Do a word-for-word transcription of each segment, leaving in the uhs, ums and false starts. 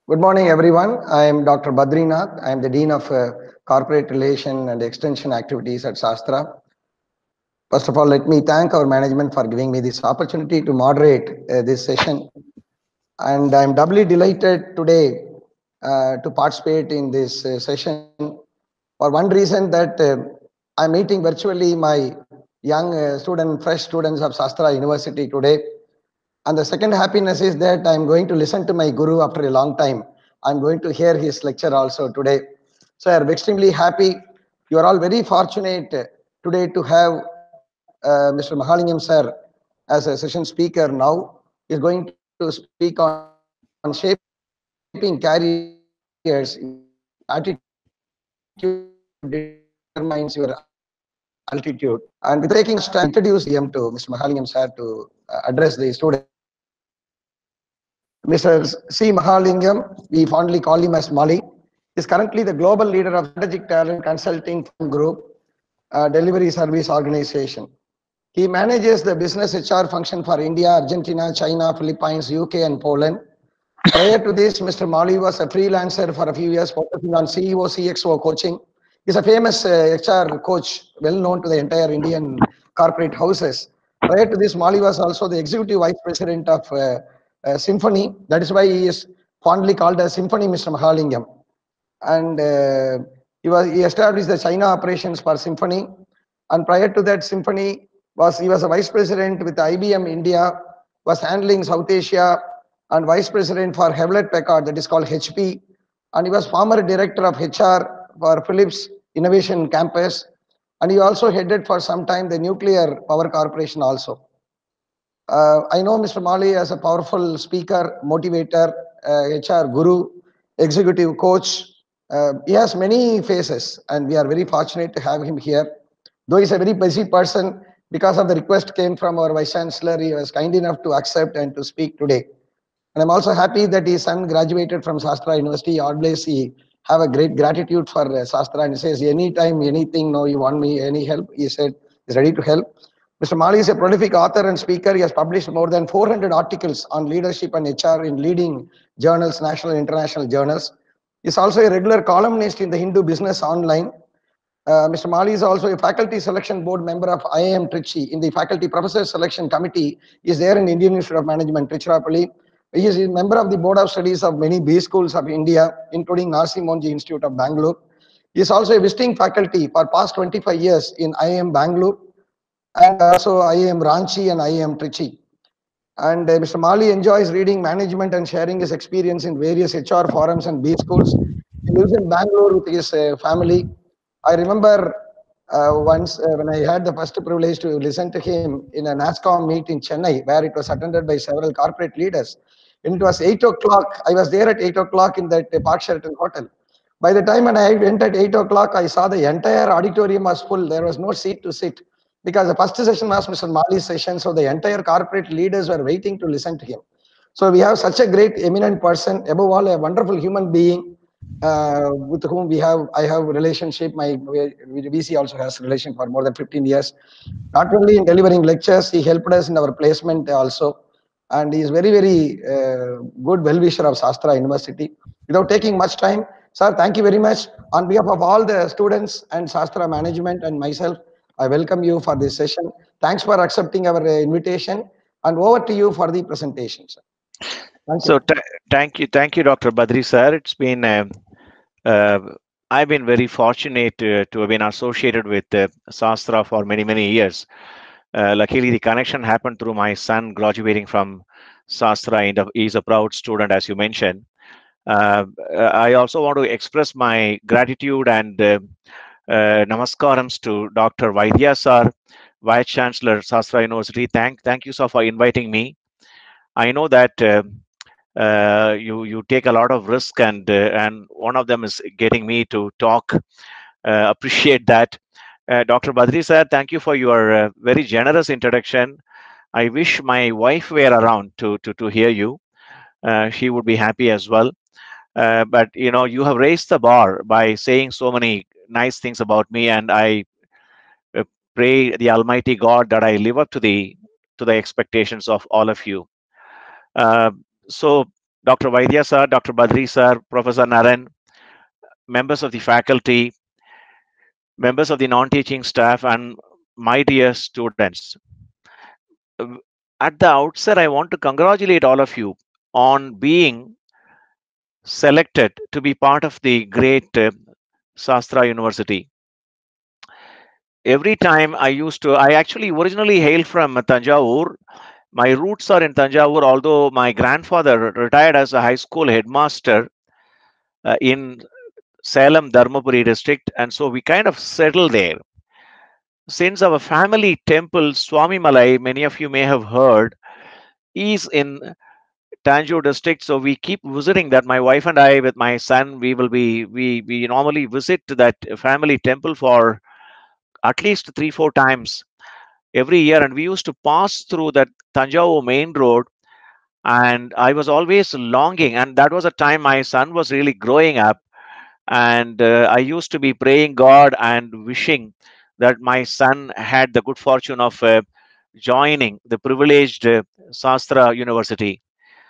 Good morning, everyone. I am Doctor Badrinath. I am the Dean of uh, Corporate Relation and Extension Activities at Sastra. First of all, let me thank our management for giving me this opportunity to moderate uh, this session. And I'm doubly delighted today uh, to participate in this uh, session for one reason that uh, I'm meeting virtually my young uh, student, fresh students of Sastra University today. And the second happiness is that I'm going to listen to my guru after a long time. I'm going to hear his lecture also today. So I'm extremely happy. You are all very fortunate today to have uh, Mister Mahalingam sir as a session speaker now. He's going to speak on shaping careers. Attitude determines your altitude. And without taking much time, I would like to introduce the M to Mister Mahalingam sir to uh, address the students. Mister C. Mahalingam, we fondly call him as Mali, is currently the global leader of Strategic Talent Consulting Firm Group, uh, Delivery Service Organization. He manages the business H R function for India, Argentina, China, Philippines, U K, and Poland. Prior to this, Mister Mali was a freelancer for a few years, focusing on C E O, C X O coaching. He's a famous uh, H R coach, well known to the entire Indian corporate houses. Prior to this, Mali was also the executive vice president of uh, uh, Symphony. That is why he is fondly called as Symphony Mister Mahalingam. And uh, he was he established the China operations for Symphony. And prior to that, Symphony was he was a vice president with I B M India, was handling South Asia, and vice president for Hewlett Packard, that is called H P. And he was former director of H R for Philips Innovation Campus. And he also headed for some time the Nuclear Power Corporation also. Uh, I know Mister Mali as a powerful speaker, motivator, uh, H R guru, executive coach. Uh, he has many faces, and we are very fortunate to have him here. Though he's a very busy person, because of the request came from our Vice Chancellor, he was kind enough to accept and to speak today. And I'm also happy that his son graduated from Sastra University. Always he have a great gratitude for uh, Sastra, and he says, anytime, anything, no, you want me, any help, he said, he's ready to help. Mister Mali is a prolific author and speaker. He has published more than four hundred articles on leadership and H R in leading journals, national and international journals. He's also a regular columnist in the Hindu Business Online. Uh, Mister Mali is also a faculty selection board member of I I M Trichy in the faculty professor selection committee. He is there in Indian Institute of Management, Tiruchirappalli. He is a member of the board of studies of many B schools of India, including Narsi Monji Institute of Bangalore. He is also a visiting faculty for past twenty-five years in I I M Bangalore and also I I M Ranchi and I I M Trichy. And uh, Mister Mali enjoys reading management and sharing his experience in various H R forums and B schools. He lives in Bangalore with his uh, family. I remember uh, once uh, when I had the first privilege to listen to him in a NASCOM meet in Chennai, where it was attended by several corporate leaders. And it was eight o'clock. I was there at eight o'clock in that uh, Park Sheraton Hotel. By the time when I went at eight o'clock, I saw the entire auditorium was full. There was no seat to sit because the first session was Mister Mali's session. So the entire corporate leaders were waiting to listen to him. So we have such a great eminent person, above all a wonderful human being uh, with whom we have, I have relationship. My V C also has relation for more than fifteen years. Not only in delivering lectures, he helped us in our placement also. And he is very, very uh, good well-wisher of Sastra University. Without taking much time, sir, thank you very much. On behalf of all the students and Sastra management and myself, I welcome you for this session. Thanks for accepting our uh, invitation. And over to you for the presentation, sir. Thank So you. th- thank you, thank you, Doctor Badri sir. It's been um, uh, I've been very fortunate to, to have been associated with uh, Sastra for many many years. Uh, luckily, the connection happened through my son graduating from Sastra, and he's a proud student, as you mentioned. Uh, I also want to express my gratitude and uh, uh, namaskarams to Doctor Vaidya sir, Vice Chancellor Sastra University. Thank, thank you sir for inviting me. I know that uh, uh, you you take a lot of risk, and uh, and one of them is getting me to talk. Uh, appreciate that, uh, Doctor Badri sir. Thank you for your uh, very generous introduction. I wish my wife were around to to to hear you. Uh, she would be happy as well. Uh, but you know, you have raised the bar by saying so many nice things about me, and I uh, pray the Almighty God that I live up to the to the expectations of all of you. Uh, so Doctor Vaidya sir, Doctor Badri sir, Professor Naren, members of the faculty, members of the non-teaching staff, and my dear students. Uh, At the outset, I want to congratulate all of you on being selected to be part of the great uh, Sastra University. Every time I used to, I actually originally hail from Tanjavur. My roots are in Tanjavur, although my grandfather retired as a high school headmaster uh, in Salem, Dharmapuri district, and so we kind of settled there. Since our family temple, Swami Malai, many of you may have heard, is in Tanjore district, so we keep visiting that. My wife and I, with my son, we will be we we normally visit that family temple for at least three four times every year, and we used to pass through that Tanjore main road, and I was always longing, and that was a time my son was really growing up, and uh, I used to be praying God and wishing that my son had the good fortune of uh, joining the privileged uh, Sastra University,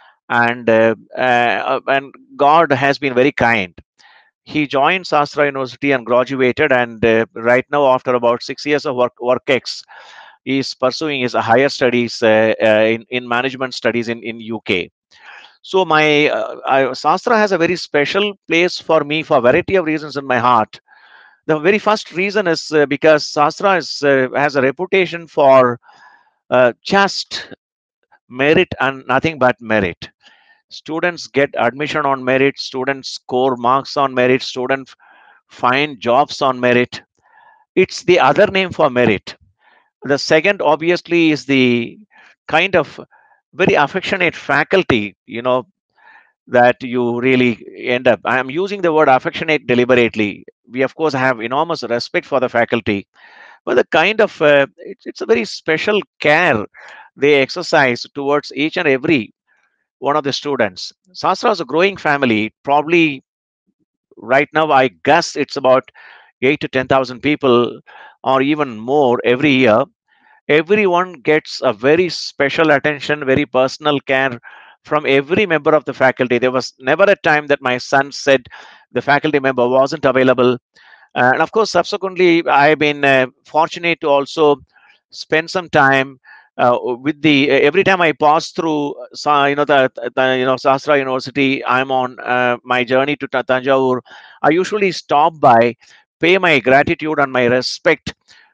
and uh, uh, and God has been very kind. He joined Sastra University and graduated, and uh, right now, after about six years of work work ex, he is pursuing his higher studies uh, uh, in in management studies in in U K. So my uh, I, Sastra has a very special place for me for a variety of reasons in my heart. The very first reason is uh, because Sastra is, uh, has a reputation for uh, just merit and nothing but merit. Students get admission on merit, students score marks on merit, students find jobs on merit. It's the other name for merit. The second, obviously, is the kind of very affectionate faculty, you know, that you really end up. I am using the word affectionate deliberately. We, of course, have enormous respect for the faculty, but the kind of, uh, it's, it's a very special care they exercise towards each and every one of the students. Sastra is a growing family. Probably right now, I guess it's about eight to ten thousand people, or even more every year. Everyone gets a very special attention, very personal care from every member of the faculty. There was never a time that my son said the faculty member wasn't available. Uh, and of course, subsequently, I've been uh, fortunate to also spend some time uh, with the. Every time I pass through, Sa- you know, the, the you know Sastra University, I'm on uh, my journey to Ta- Tanjavur. I usually stop by, pay my gratitude and my respect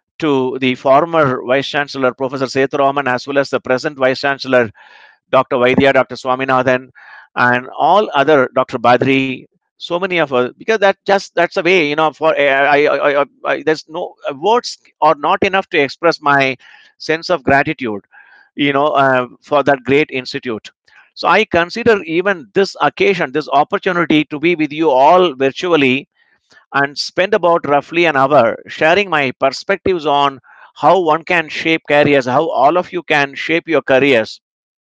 to the former Vice Chancellor, Professor Sethuraman, as well as the present Vice Chancellor, Doctor Vaidya, Doctor Swaminathan, and all other Doctor Badri. So many of us, because that just that's a way, you know. For I, I, I, I, I there's no uh, words are not enough to express my sense of gratitude, you know, uh, for that great institute. So I consider even this occasion, this opportunity to be with you all virtually and spend about roughly an hour sharing my perspectives on how one can shape careers, how all of you can shape your careers,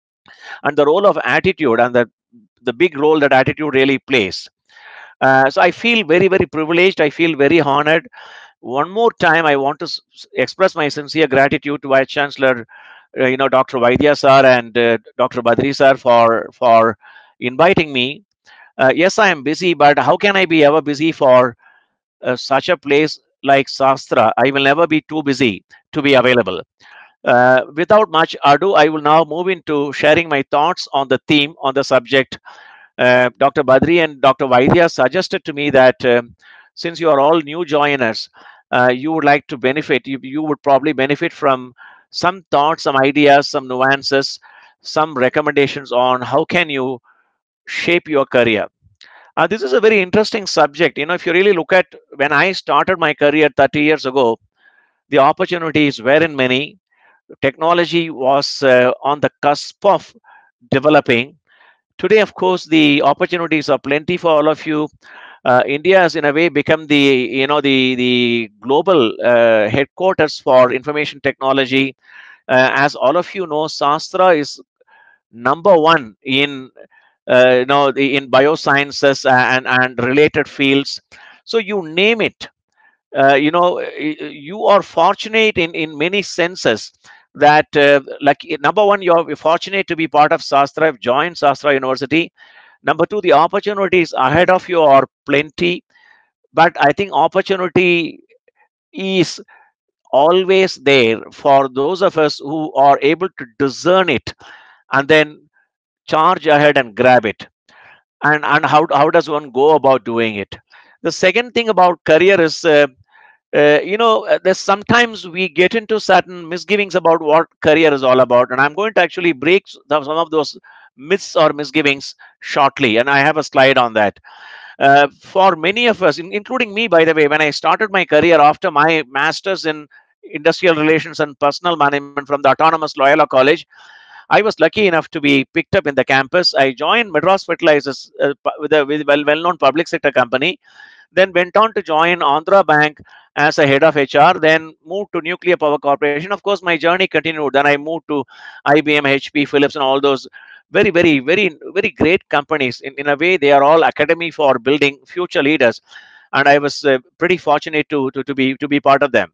and the role of attitude and the, the big role that attitude really plays. Uh, so I feel very, very privileged. I feel very honored. One more time, I want to s- express my sincere gratitude to Vice Chancellor, uh, you know, Doctor Vaidya sir and uh, Doctor Badri sir for for inviting me. Uh, yes, I am busy, but how can I be ever busy for uh, such a place like Sastra? I will never be too busy to be available. Uh, without much ado, I will now move into sharing my thoughts on the theme, on the subject. Uh, Doctor Badri and Doctor Vaidya suggested to me that um, since you are all new joiners, uh, you would like to benefit, you, you would probably benefit from some thoughts, some ideas, some nuances, some recommendations on how can you shape your career. Uh, this is a very interesting subject. You know, if you really look at when I started my career thirty years ago, the opportunities weren't many. Technology was uh, on the cusp of developing. Today, of course, the opportunities are plenty for all of you. Uh, India has, in a way, become the you know the the global uh, headquarters for information technology. Uh, as all of you know, Sastra is number one in uh, you know the, in biosciences and and related fields. So you name it, uh, you know you are fortunate in in many senses that uh, like number one, you're fortunate to be part of Sastra, joined Sastra University. Number two, the opportunities ahead of you are plenty, but I think opportunity is always there for those of us who are able to discern it and then charge ahead and grab it. And and how how does one go about doing it? The second thing about career is, uh, uh, you know, uh, there's sometimes we get into certain misgivings about what career is all about, and I'm going to actually break some of those myths or misgivings shortly, and I have a slide on that. Uh, for many of us, in, including me, by the way, when I started my career after my master's in industrial relations and personal management from the autonomous Loyola College, I was lucky enough to be picked up in the campus. I joined Madras Fertilizers uh, with a with well, well-known public sector company, then went on to join Andhra Bank as a head of H R, then moved to Nuclear Power Corporation. Of course, my journey continued. Then I moved to I B M, H P, Philips, and all those very, very, very, very great companies. In, in a way, they are all academy for building future leaders, and I was uh, pretty fortunate to, to to be to be part of them.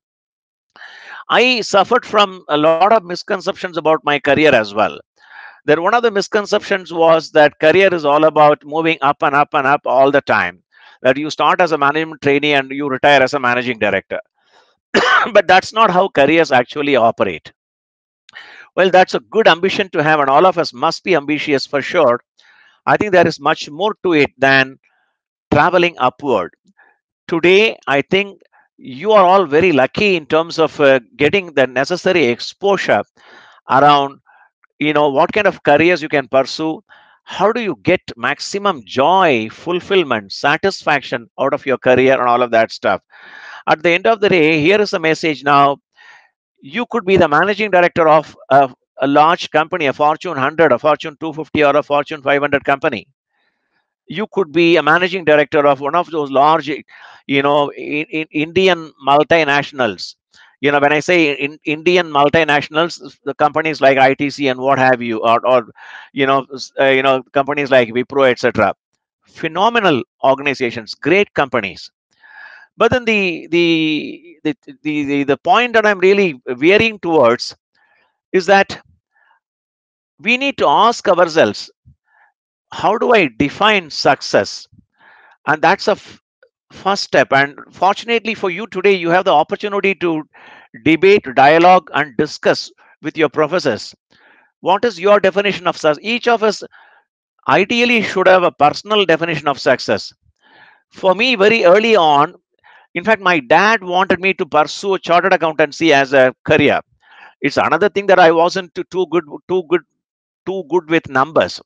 I suffered from a lot of misconceptions about my career as well. There, one of the misconceptions was that career is all about moving up and up and up all the time. That you start as a management trainee and you retire as a managing director. But that's not how careers actually operate. Well, that's a good ambition to have, and all of us must be ambitious for sure. I think there is much more to it than traveling upward. Today, I think you are all very lucky in terms of uh, getting the necessary exposure around, you know, what kind of careers you can pursue. How do you get maximum joy, fulfillment, satisfaction out of your career and all of that stuff? At the end of the day, here is the message now. You could be the managing director of a, a large company, a Fortune one hundred, a Fortune two fifty, or a Fortune five hundred company. You could be a managing director of one of those large, you know, in, in Indian multinationals. You know, when I say in Indian multinationals, the companies like I T C and what have you, or, or you know, uh, you know, companies like Wipro, et cetera. Phenomenal organizations, great companies. But then the the the the the, the point that I'm really veering towards is that we need to ask ourselves, how do I define success? And that's a f- first step. And fortunately for you today, you have the opportunity to debate, dialogue, and discuss with your professors. What is your definition of success? Each of us ideally should have a personal definition of success. For me, very early on, in fact, my dad wanted me to pursue chartered accountancy as a career. It's another thing that I wasn't too, too good, too good, too good with numbers.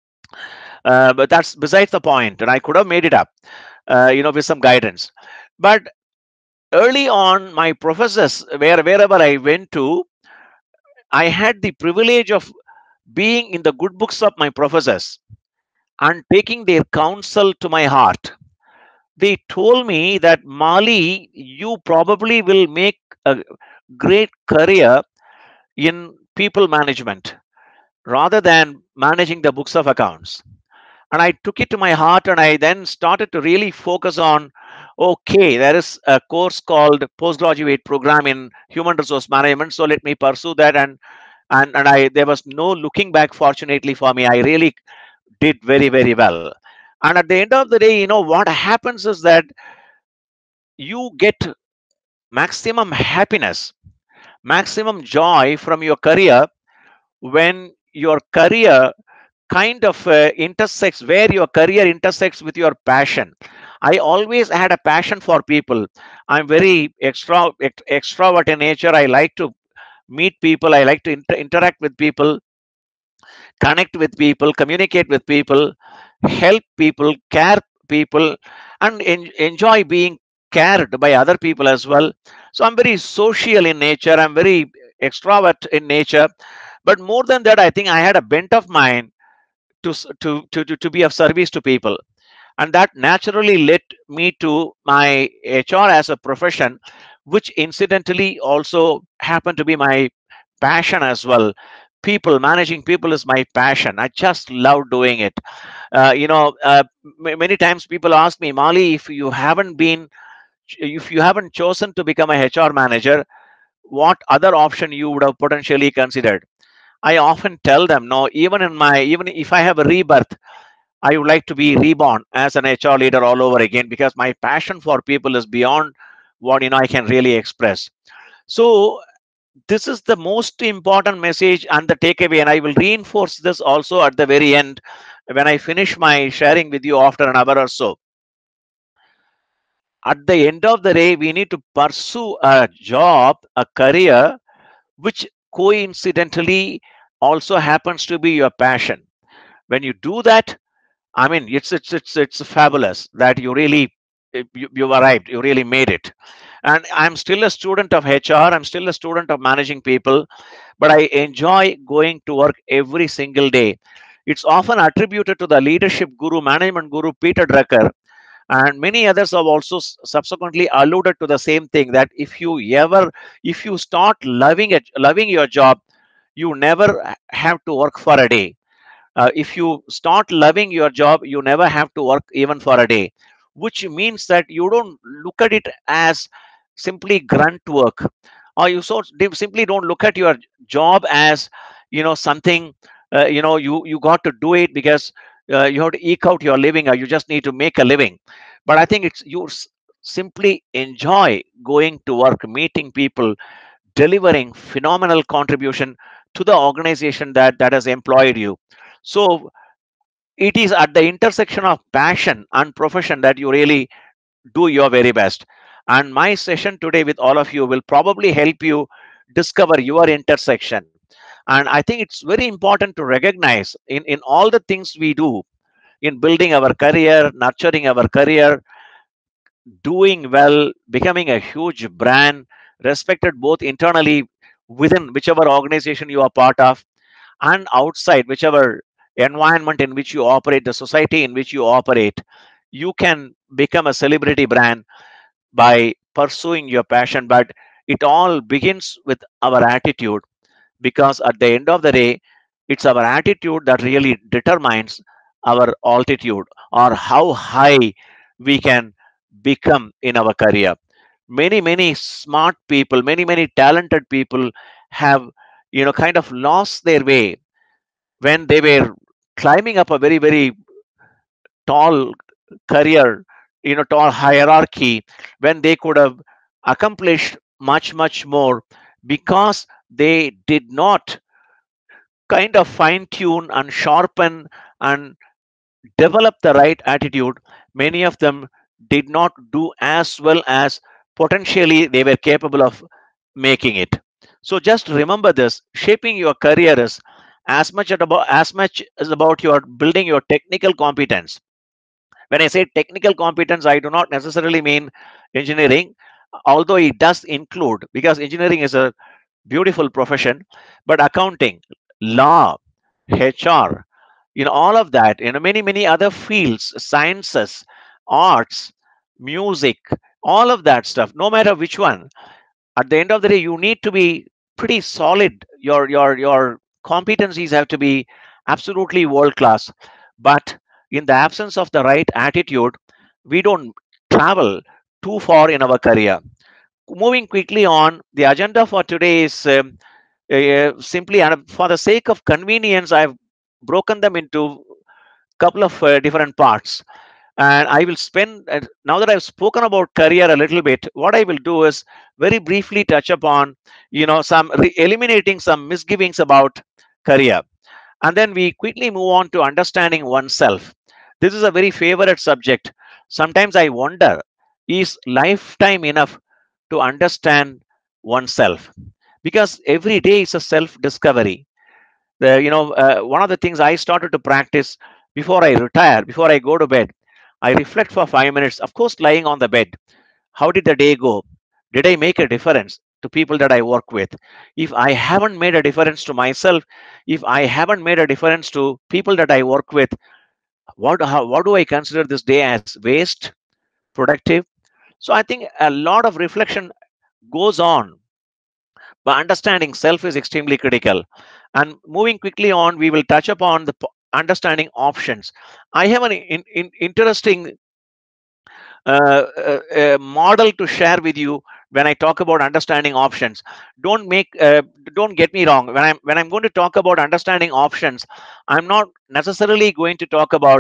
Uh, but that's besides the point, and I could have made it up, uh, you know, with some guidance. But early on, my professors, where wherever I went to, I had the privilege of being in the good books of my professors and taking their counsel to my heart. They told me that, Mali, you probably will make a great career in people management rather than managing the books of accounts. And I took it to my heart, and I then started to really focus on, okay, there is a course called postgraduate program in human resource management, so let me pursue that. And and and I there was no looking back, fortunately for me. I really did very, very well. And at the end of the day, you know, what happens is that you get maximum happiness, maximum joy from your career when your career kind of uh, intersects, where your career intersects with your passion. I always had a passion for people. I'm very extra ext- extrovert in nature. I like to meet people. I like to inter- interact with people, connect with people, communicate with people, help people, care people, and en- enjoy being cared by other people as well. So I'm very social in nature. I'm very extrovert in nature. But more than that, I think I had a bent of mind to, s- to, to, to, to be of service to people. And that naturally led me to my H R as a profession, which incidentally also happened to be my passion as well. People, managing people is my passion. I just love doing it. Uh, you know, uh, m- many times people ask me, Mali, if you haven't been, if you haven't chosen to become a H R manager, what other option you would have potentially considered? I often tell them, no, even in my, even if I have a rebirth, I would like to be reborn as an H R leader all over again, because my passion for people is beyond what you know I can really express. So this is the most important message and the takeaway, and I will reinforce this also at the very end when I finish my sharing with you after an hour or so. At the end of the day, we need to pursue a job, a career, which coincidentally also happens to be your passion. When you do that, I mean, it's it's it's it's fabulous that you really you, you arrived, you really made it. And I'm still a student of H R. I'm still a student of managing people, but I enjoy going to work every single day. It's often attributed to the leadership guru, management guru Peter Drucker, and many others have also subsequently alluded to the same thing, that if you ever, if you start loving it, loving your job, you never have to work for a day. Uh, if you start loving your job, you never have to work even for a day, which means that you don't look at it as simply grunt work, or you so simply don't look at your job as you know something, uh, you know you you got to do it because uh, you have to eke out your living, or you just need to make a living. But I think it's you s- simply enjoy going to work, meeting people, delivering phenomenal contribution to the organization that that has employed you. So it is at the intersection of passion and profession that you really do your very best. And my session today with all of you will probably help you discover your intersection. And I think it's very important to recognize in, in all the things we do in building our career, nurturing our career, doing well, becoming a huge brand, respected both internally within whichever organization you are part of, and outside whichever environment in which you operate, the society in which you operate. You can become a celebrity brand by pursuing your passion, but it all begins with our attitude, because at the end of the day, it's our attitude that really determines our altitude, or how high we can become in our career. Many many smart people, many many talented people have you know kind of lost their way when they were climbing up a very very tall career, you know tall hierarchy, when they could have accomplished much much more, because they did not kind of fine tune and sharpen and develop the right attitude. Many of them did not do as well as potentially they were capable of making it. So just remember this: shaping your career is as much at about as much as about your building your technical competence. When I say technical competence, I do not necessarily mean engineering, although it does include, because engineering is a beautiful profession, but accounting, law, HR, you know all of that, you know many many other fields, sciences, arts, music, all of that stuff, no matter which one, at the end of the day you need to be pretty solid. Your your your competencies have to be absolutely world class. But in the absence of the right attitude, we don't travel too far in our career. Moving quickly on, the agenda for today is um, uh, simply, and for the sake of convenience, I've broken them into couple of uh, different parts. And I will spend, uh, now that I've spoken about career a little bit, what I will do is very briefly touch upon, you know, some re- eliminating some misgivings about career. And then we quickly move on to understanding oneself. This is a very favorite subject. Sometimes I wonder, is lifetime enough to understand oneself? Because every day is a self discovery. The, you know, uh, one of the things I started to practice before I retire, before I go to bed, I reflect for five minutes, of course, lying on the bed. How did the day go? Did I make a difference to people that I work with? If I haven't made a difference to myself, if I haven't made a difference to people that I work with, what, how, what do I consider this day as waste, productive? So I think a lot of reflection goes on, but understanding self is extremely critical. And moving quickly on, we will touch upon the p- understanding options. I have an in, in, interesting uh, uh, uh, model to share with you when I talk about understanding options. Don't make uh, don't get me wrong. When I'm when I'm going to talk about understanding options, I'm not necessarily going to talk about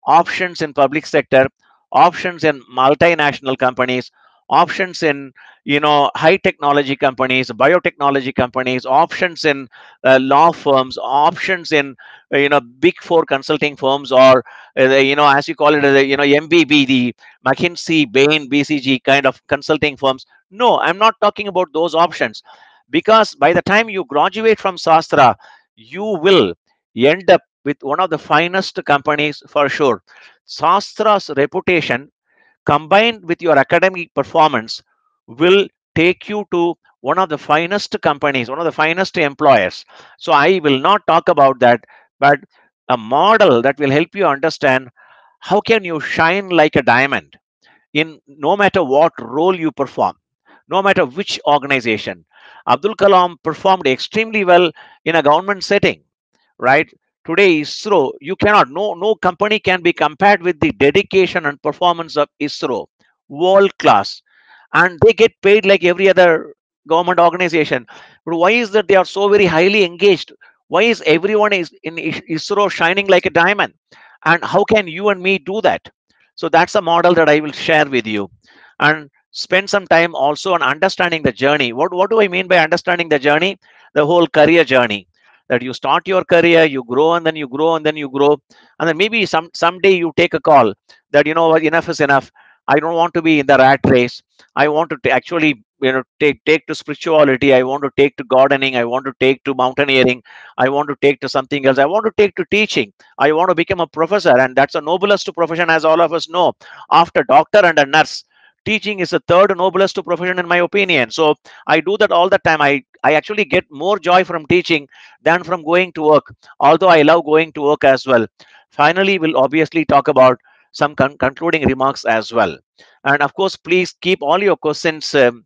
options in public sector, options in multinational companies, options in, you know, high technology companies, biotechnology companies, options in uh, law firms, options in uh, you know, big four consulting firms, or uh, the, you know, as you call it, uh, you know, M B B, the McKinsey, Bain, B C G kind of consulting firms. No, I'm not talking about those options, because by the time you graduate from Sastra, you will end up with one of the finest companies for sure. Sastra's reputation combined with your academic performance will take you to one of the finest companies, one of the finest employers. So I will not talk about that, but a model that will help you understand how can you shine like a diamond in no matter what role you perform, no matter which organization. Abdul Kalam performed extremely well in a government setting, right? Today, ISRO, you cannot, no, no company can be compared with the dedication and performance of ISRO, world class. And they get paid like every other government organization. But why is that they are so very highly engaged? Why is everyone is in ISRO shining like a diamond? And how can you and me do that? So that's a model that I will share with you. And spend some time also on understanding the journey. What, what do I mean by understanding the journey? The whole career journey, that you start your career, you grow, and then you grow, and then you grow, and then maybe some someday you take a call that, you know what, enough is enough. I don't want to be in the rat race. I want to t- actually, you know, take take to spirituality. I want to take to gardening. I want to take to mountaineering. I want to take to something else. I want to take to teaching. I want to become a professor, and that's a noblest profession, as all of us know. After doctor and a nurse, teaching is the third noblest profession in my opinion. So I do that all the time. I I actually get more joy from teaching than from going to work, although I love going to work as well. Finally, we'll obviously talk about some con- concluding remarks as well. And of course, please keep all your questions um,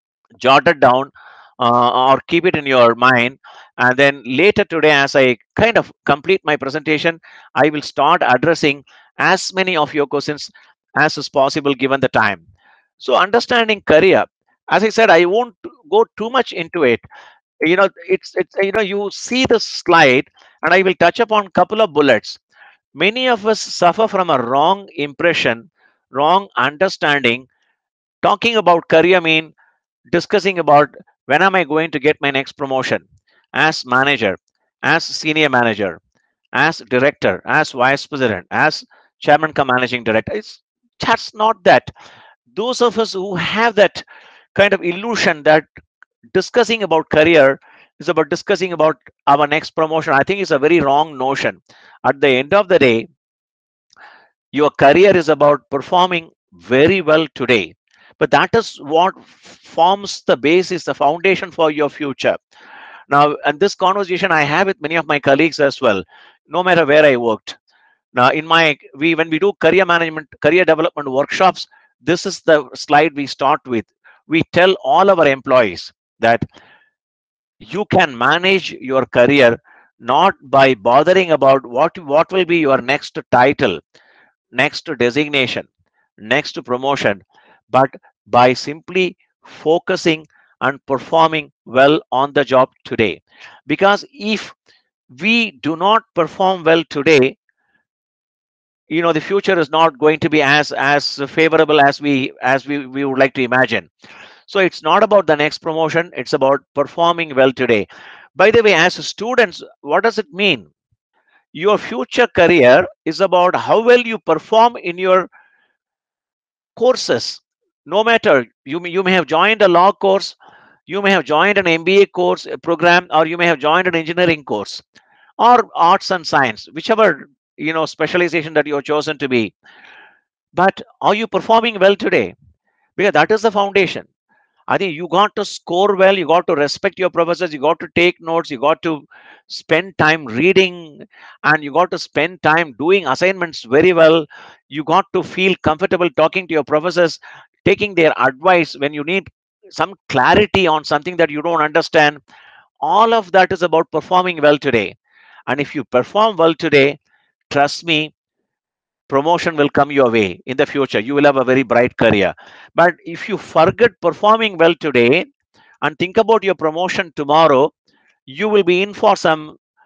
jotted down, uh, or keep it in your mind. And then later today, as I kind of complete my presentation, I will start addressing as many of your questions as is possible given the time. So, understanding career, as I said, I won't go too much into it. You know, it's it's you know, you see the slide, and I will touch upon a couple of bullets. Many of us suffer from a wrong impression, wrong understanding. Talking about career mean discussing about when am I going to get my next promotion as manager, as senior manager, as director, as vice president, as chairman come managing director. It's just not that. Those of us who have that kind of illusion that discussing about career is about discussing about our next promotion, I think it's a very wrong notion. At the end of the day, your career is about performing very well today, but that is what forms the basis, the foundation for your future. Now, and this conversation I have with many of my colleagues as well, no matter where I worked. Now, in my we when we do career management, career development workshops, this is the slide we start with. We tell all our employees that you can manage your career not by bothering about what what will be your next title, next designation, next promotion, but by simply focusing and performing well on the job today. Because if we do not perform well today, you know, the future is not going to be as as favorable as we as we, we would like to imagine. So it's not about the next promotion, it's about performing well today. By the way, as students, what does it mean? Your future career is about how well you perform in your courses. No matter, you may, you may have joined a law course, you may have joined an M B A course a program, or you may have joined an engineering course, or arts and science, whichever, you know, specialization that you have chosen to be. But are you performing well today? Because that is the foundation. I think you got to score well, you got to respect your professors, you got to take notes, you got to spend time reading, and you got to spend time doing assignments very well. You got to feel comfortable talking to your professors, taking their advice when you need some clarity on something that you don't understand. All of that is about performing well today. And if you perform well today, trust me, promotion will come your way in the future. You will have a very bright career. But if you forget performing well today and think about your promotion tomorrow, you will be in for some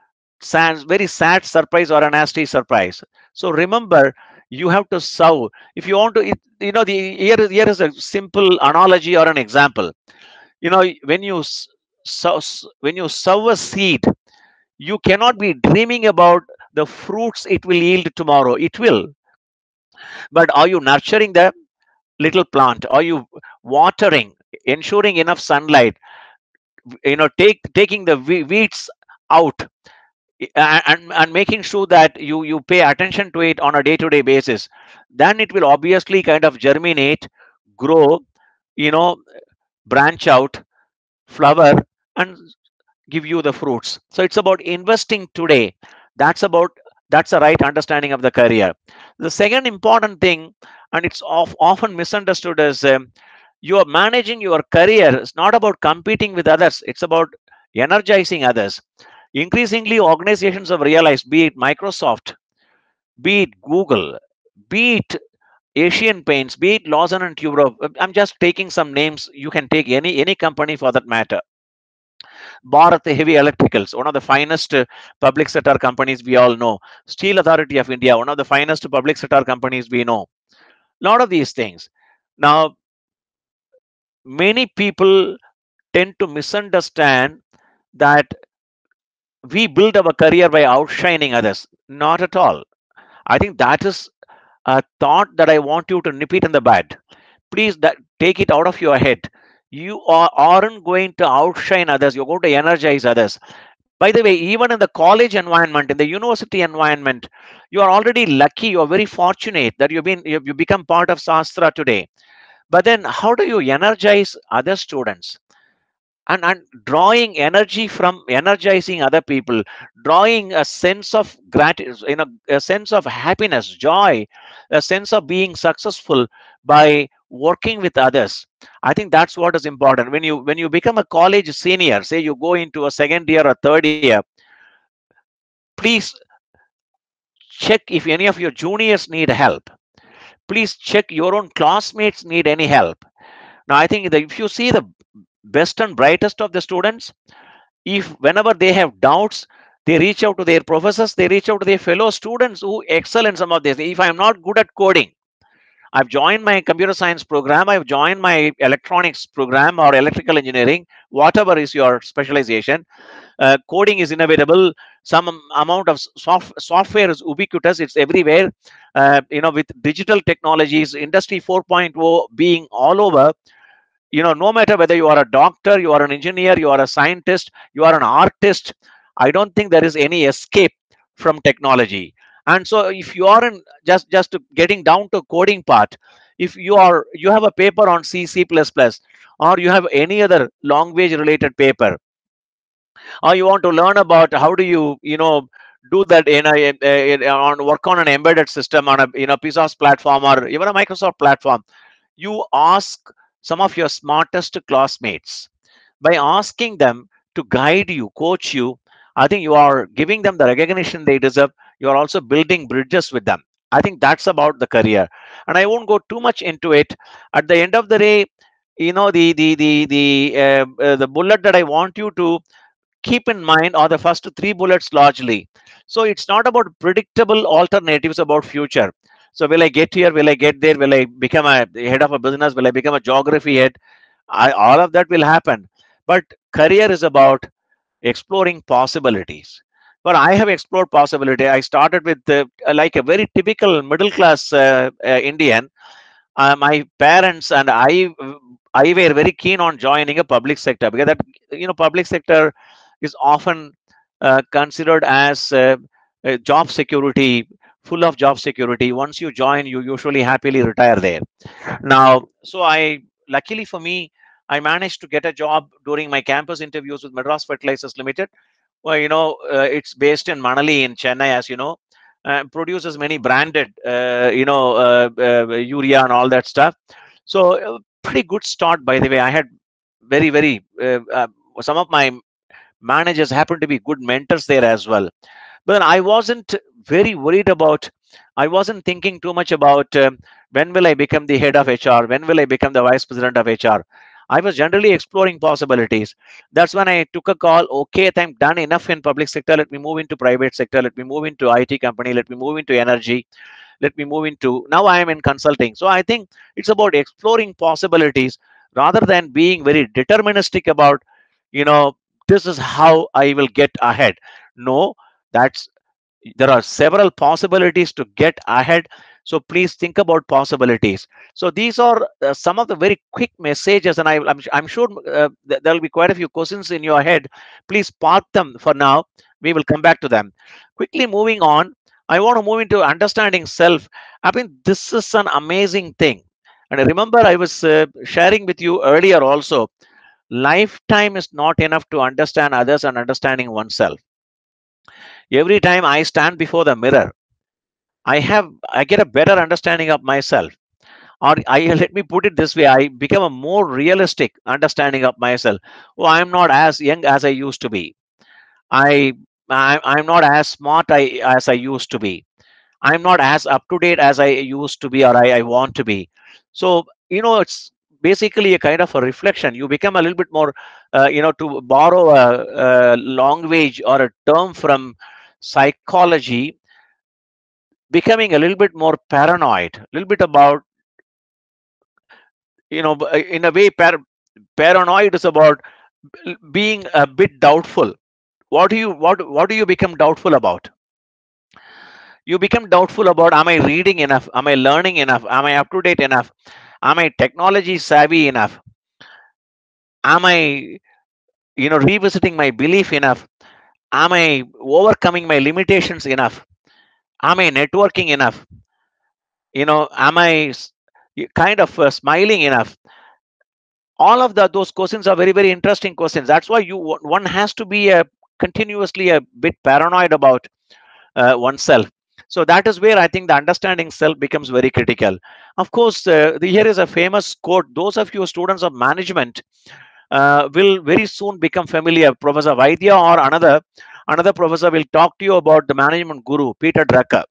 sad, very sad surprise or a nasty surprise. So remember, you have to serve. If you want to, it, you know, the here is here is a simple analogy or an example. You know, when you s- sow, s- when you sow a seed, you cannot be dreaming about the fruits it will yield tomorrow. It will, but are you nurturing the little plant? Are you watering, ensuring enough sunlight? You know, take taking the we- weeds out, a- and and making sure that you you pay attention to it on a day to day basis. Then it will obviously kind of germinate, grow, you know, branch out, flower, and give you the fruits. So it's about investing today. That's about that's the right understanding of the career. The second important thing, and it's of, often misunderstood, is um, you are managing your career. It's not about competing with others. It's about energizing others. Increasingly, organizations have realized, be it Microsoft, be it Google, be it Asian Paints, be it Lawson and Tubro. I'm just taking some names. You can take any any company for that matter. Bharat Heavy Electricals, one of the finest uh, public sector companies we all know. Steel Authority of India, one of the finest public sector companies we know. A lot of these things. Now, many people tend to misunderstand that we build our career by outshining others. Not at all. I think that is a thought that I want you to nip it in the bud. Please that, take it out of your head. You are, aren't going to outshine others. You're going to energize others. By the way, even in the college environment, in the university environment, you are already lucky. You are very fortunate that you've been you've, you become part of Shastra today. But then, how do you energize other students? And, and drawing energy from energizing other people, drawing a sense of gratitude, you know, a sense of happiness, joy, a sense of being successful by working with others. I think that's what is important. When you when you become a college senior, say you go into a second year or third year, please check if any of your juniors need help. Please check your own classmates need any help. Now I think that if you see the best and brightest of the students, if whenever they have doubts, they reach out to their professors, they reach out to their fellow students who excel in some of this. If I'm not good at coding, I've joined my computer science program, I've joined my electronics program or electrical engineering, whatever is your specialization. Uh, coding is inevitable. Some amount of soft, software is ubiquitous, it's everywhere. Uh, you know, with digital technologies, industry four point oh being all over, you know, no matter whether you are a doctor, you are an engineer, you are a scientist, you are an artist, I don't think there is any escape from technology. And so if you are in just just to getting down to coding part, if you are you have a paper on c c++ or you have any other language related paper, or you want to learn about how do you you know do that in a, in, on work on an embedded system on a you know pisos platform or even a Microsoft platform, you ask some of your smartest classmates. By asking them to guide you, coach you, I think you are giving them the recognition they deserve. You are also building bridges with them. I think that's about the career, and I won't go too much into it. At the end of the day, you know, the the the the uh, uh, the bullet that I want you to keep in mind are the first three bullets largely. So it's not about predictable alternatives, about future. So will I get here? Will I get there? Will I become a head of a business? Will I become a geography head? I, all of that will happen. But career is about exploring possibilities. But I have explored possibility. I started with uh, like a very typical middle class uh, uh, Indian. Uh, my parents and I, I were very keen on joining a public sector because that you know public sector is often uh, considered as uh, uh, job security, full of job security. Once you join, you usually happily retire there. Now, so I luckily for me, I managed to get a job during my campus interviews with Madras Fertilizers Limited. Well, you know, uh, it's based in Manali in Chennai, as you know, uh, produces many branded, uh, you know, uh, uh, urea and all that stuff. So, uh, pretty good start, by the way. I had very, very, uh, uh, some of my managers happened to be good mentors there as well. But I wasn't very worried about, I wasn't thinking too much about um, when will I become the head of H R? When will I become the vice president of H R? I was generally exploring possibilities. That's when I took a call. Okay, I'm done enough in public sector. Let me move into private sector. Let me move into I T company. Let me move into energy. Let me move into, now I am in consulting. So I think it's about exploring possibilities rather than being very deterministic about, you know, this is how I will get ahead. No, that's, there are several possibilities to get ahead. So please think about possibilities. So these are uh, some of the very quick messages, and I, I'm, I'm sure uh, th- there'll be quite a few questions in your head. Please park them for now. We will come back to them. Quickly moving on, I want to move into understanding self. I mean, this is an amazing thing. And I remember I was uh, sharing with you earlier also, lifetime is not enough to understand others and understanding oneself. Every time I stand before the mirror, I have I get a better understanding of myself. Or I let me put it this way, I become a more realistic understanding of myself. Oh, I'm not as young as I used to be. I, I I'm not as smart I, as I used to be. I'm not as up to date as I used to be or I, I want to be. So, you know, it's basically a kind of a reflection. You become a little bit more, uh, you know, to borrow a, a language or a term from psychology, becoming a little bit more paranoid, a little bit about, you know, in a way, par- paranoid is about being a bit doubtful. What do you what what do you become doubtful about? You become doubtful about, am I reading enough? Am I learning enough? Am I up to date enough? Am I technology savvy enough? Am I, you know, revisiting my belief enough? Am I overcoming my limitations enough? Am I networking enough? You know, am I s- kind of uh, smiling enough? All of the, those questions are very very interesting questions. That's why you one has to be a continuously a bit paranoid about uh, oneself. So that is where I think the understanding self becomes very critical. Of course, uh, the, here is a famous quote. Those of you students of management uh, will very soon become familiar. Professor Vaidya or another another professor will talk to you about the management guru Peter Drucker,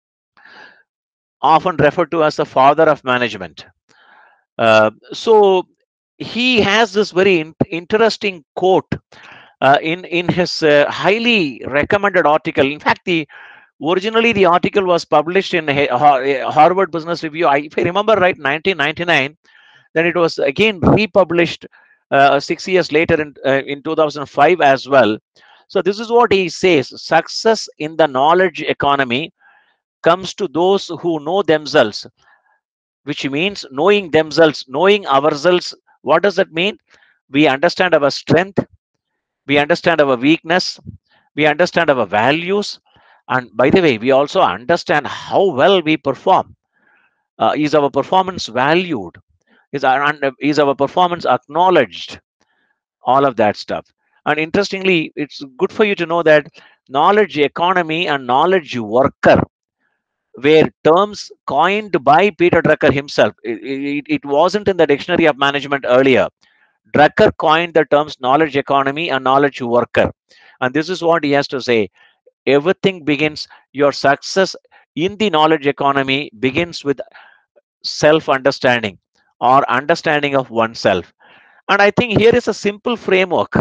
often referred to as the father of management. Uh, so he has this very in- interesting quote uh, in in his uh, highly recommended article. In fact, the originally the article was published in Ha- Ha- Harvard Business Review. I, if I remember right, nineteen ninety-nine. Then it was again republished uh, six years later in uh, in two thousand five as well. So this is what he says: success in the knowledge economy comes to those who know themselves, which means knowing themselves, knowing ourselves. What does that mean? We understand our strength, we understand our weakness, we understand our values, and by the way, we also understand how well we perform. Uh, is our performance valued? Is our, is our performance acknowledged? All of that stuff. And interestingly, it's good for you to know that knowledge economy and knowledge worker were terms coined by Peter Drucker himself. It, it, it wasn't in the dictionary of management earlier. Drucker coined the terms knowledge economy and knowledge worker. And this is what he has to say: everything begins, your success in the knowledge economy begins with self understanding or understanding of oneself. And I think here is a simple framework.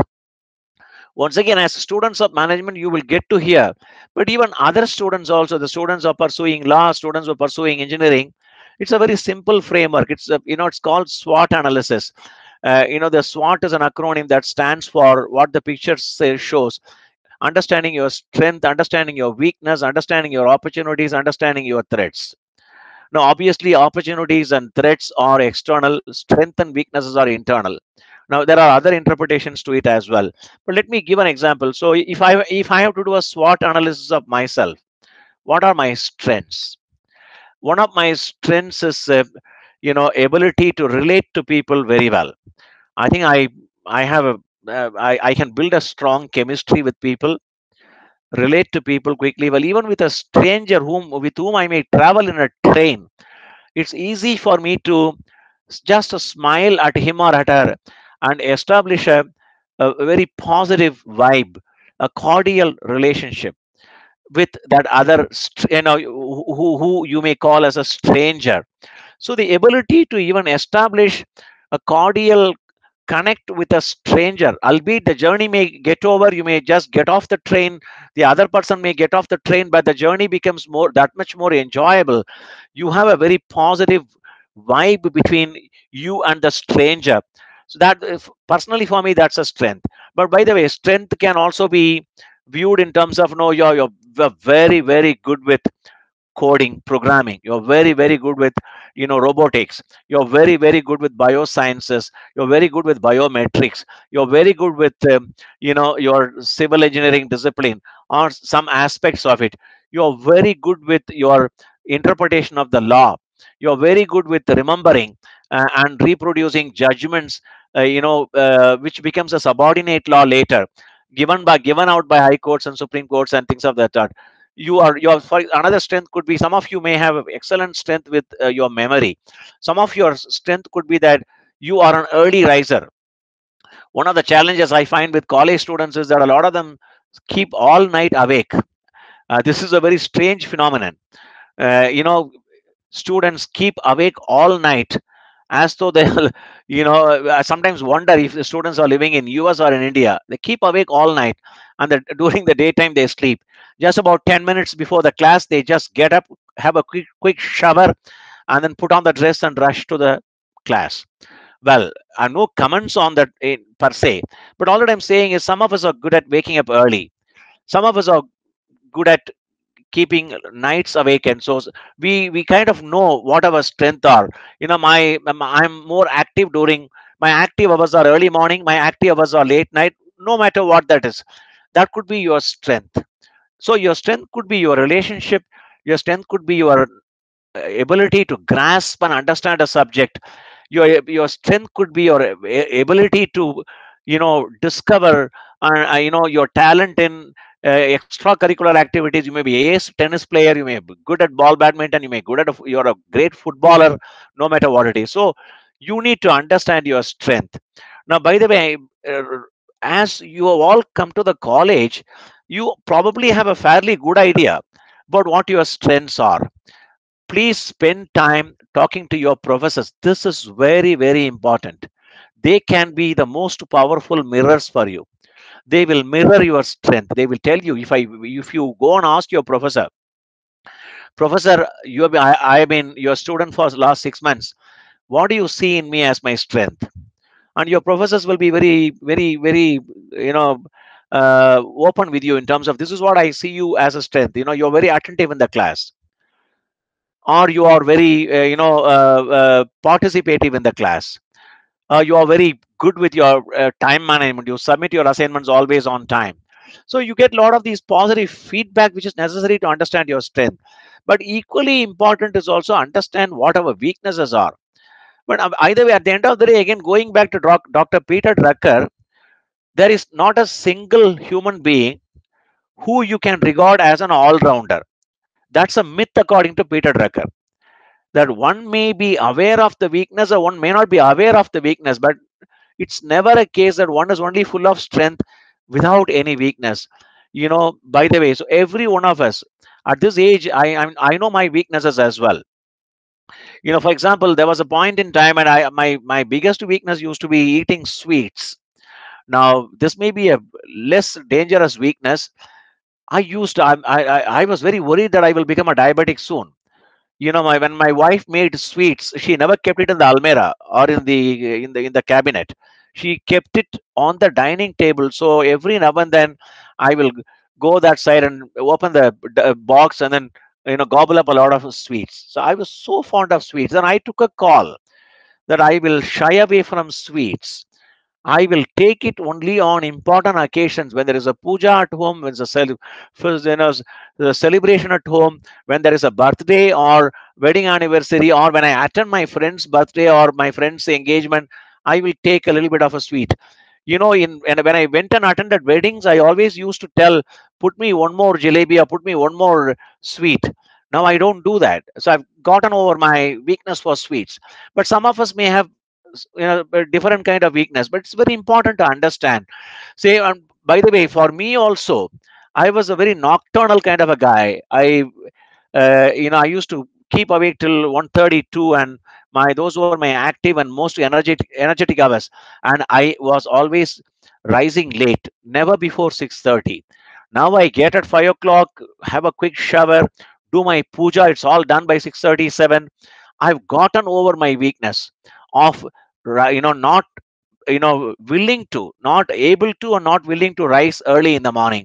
Once again, as students of management, you will get to hear, but even other students also, the students are pursuing law, students are pursuing engineering. It's a very simple framework. It's a, you know, it's called SWOT analysis. Uh, you know, the SWOT is an acronym that stands for what the picture say, shows: understanding your strength, understanding your weakness, understanding your opportunities, understanding your threats. Now, obviously, opportunities and threats are external, strength and weaknesses are internal. Now, there are other interpretations to it as well. But let me give an example. So, if I if I have to do a SWOT analysis of myself, what are my strengths? One of my strengths is, uh, you know, ability to relate to people very well. I think I I have a uh, I, I can build a strong chemistry with people, relate to people quickly. Well, even with a stranger whom with whom I may travel in a train, it's easy for me to just smile at him or at her and establish a, a very positive vibe, a cordial relationship with that other, you know, who, who you may call as a stranger. So the ability to even establish a cordial connect with a stranger, albeit the journey may get over, you may just get off the train, the other person may get off the train, but the journey becomes more that much more enjoyable. You have a very positive vibe between you and the stranger. So that if, personally for me, that's a strength. But by the way, strength can also be viewed in terms of, no, you're, you're very very good with coding, programming, you're very very good with, you know, robotics, you're very very good with biosciences, you're very good with biometrics, you're very good with um, you know, your civil engineering discipline or some aspects of it, you're very good with your interpretation of the law, you're very good with remembering uh, and reproducing judgments, uh, you know, uh, which becomes a subordinate law later, given by given out by high courts and supreme courts and things of that sort. You are your for another strength could be, some of you may have excellent strength with uh, your memory. Some of your strength could be that you are an early riser. One of the challenges I find with college students is that a lot of them keep all night awake. Uh, this is a very strange phenomenon. Uh, you know, students keep awake all night as though they'll, you know, I sometimes wonder if the students are living in U S or in India. They keep awake all night, and the, during the daytime they sleep. Just about ten minutes before the class, they just get up, have a quick quick shower, and then put on the dress and rush to the class. Well, I have no comments on that eh, per se, but all that I'm saying is some of us are good at waking up early. Some of us are good at keeping nights awake, and so we we kind of know what our strength are. You know, my I'm more active during my active hours are early morning, my active hours are late night. No matter what that is, that could be your strength. So your strength could be your relationship, your strength could be your uh, ability to grasp and understand a subject. Your your strength could be your a- ability to, you know, discover uh, uh, you know, your talent in uh, extracurricular activities. You may be ace tennis player, you may be good at ball badminton, you may good at a, you're a great footballer, no matter what it is. So you need to understand your strength. Now, by the way, uh, as you have all come to the college, you probably have a fairly good idea about what your strengths are. Please spend time talking to your professors. This is very very important. They can be the most powerful mirrors for you. They will mirror your strength. They will tell you, if i if you go and ask your professor, professor, you have been, I, I have been your student for the last six months, what do you see in me as my strength? And your professors will be very very very, you know, uh, open with you in terms of, this is what I see you as a strength. You know, you're very attentive in the class, or you are very uh, you know uh, uh, participative in the class, uh, you are very good with your uh, time management, you submit your assignments always on time. So you get a lot of these positive feedback which is necessary to understand your strength. But equally important is also understand what our weaknesses are. But uh, either way, at the end of the day, again going back to doc, Dr. Peter Drucker, there is not a single human being who you can regard as an all-rounder. That's a myth according to Peter Drucker, that one may be aware of the weakness or one may not be aware of the weakness, but it's never a case that one is only full of strength without any weakness. You know, by the way, so every one of us at this age, i i, I know my weaknesses as well. You know, for example, there was a point in time, and I my my biggest weakness used to be eating sweets. Now this may be a less dangerous weakness. I used to, I, I I was very worried that I will become a diabetic soon. You know, my when my wife made sweets, she never kept it in the almirah or in the in the in the cabinet. She kept it on the dining table. So every now and then I will go that side and open the d- box and then, you know, gobble up a lot of sweets. So I was so fond of sweets, and I took a call that I will shy away from sweets. I will take it only on important occasions, when there is a puja at home, when there's a cel- first, you know, the celebration at home, when there is a birthday or wedding anniversary, or when I attend my friend's birthday or my friend's engagement. I will take a little bit of a sweet. You know, in and when I went and attended weddings, I always used to tell, put me one more jalebi or put me one more sweet. Now I don't do that. So I've gotten over my weakness for sweets. But some of us may have, you know, a different kind of weakness, but it's very important to understand. Say, um, by the way, for me also, I was a very nocturnal kind of a guy. I uh, you know, I used to keep awake till one thirty-two, and My those were my active and most energetic energetic hours, and I was always rising late, never before six thirty. Now I get at five o'clock, have a quick shower, do my puja. It's all done by six thirty-seven. I've gotten over my weakness of ri- you know not you know willing to, not able to, or not willing to rise early in the morning.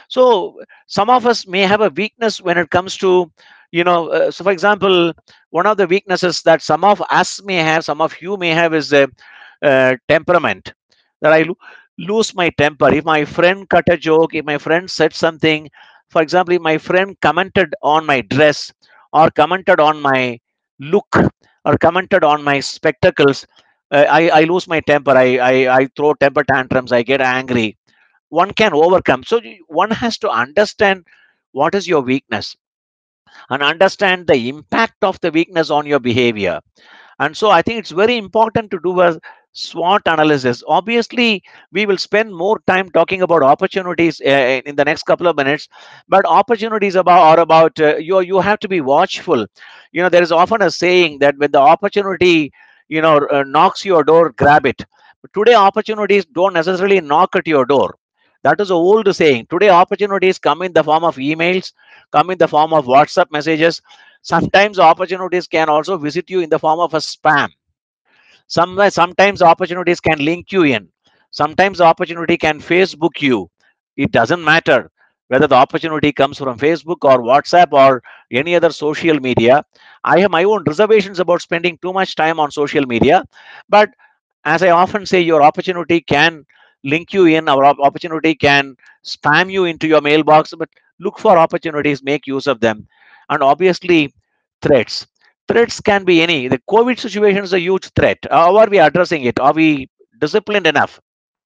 So some of us may have a weakness when it comes to, you know uh, so for example, one of the weaknesses that some of us may have, some of you may have, is a uh, temperament, that I lo- lose my temper if my friend cut a joke, if my friend said something. For example, if my friend commented on my dress, or commented on my look, or commented on my spectacles, uh, I, I lose my temper. I, I, I throw temper tantrums. I get angry. One can overcome. So y- one has to understand what is your weakness, and understand the impact of the weakness on your behavior. And so I think it's very important to do a SWOT analysis. Obviously, we will spend more time talking about opportunities uh, in the next couple of minutes, but opportunities about are about uh, you. You have to be watchful. You know, there is often a saying that when the opportunity, you know, uh, knocks your door, grab it. But today, opportunities don't necessarily knock at your door. That is an old saying. Today, opportunities come in the form of emails, come in the form of WhatsApp messages. Sometimes opportunities can also visit you in the form of a spam. Somewhere, sometimes opportunities can link you in. Sometimes opportunity can Facebook you. It doesn't matter whether the opportunity comes from Facebook or WhatsApp or any other social media. I have my own reservations about spending too much time on social media, but as I often say, your opportunity can link you in, our op- opportunity can spam you into your mailbox, but look for opportunities, make use of them. And obviously, threats. Threats can be any. The COVID situation is a huge threat. How are we addressing it? Are we disciplined enough?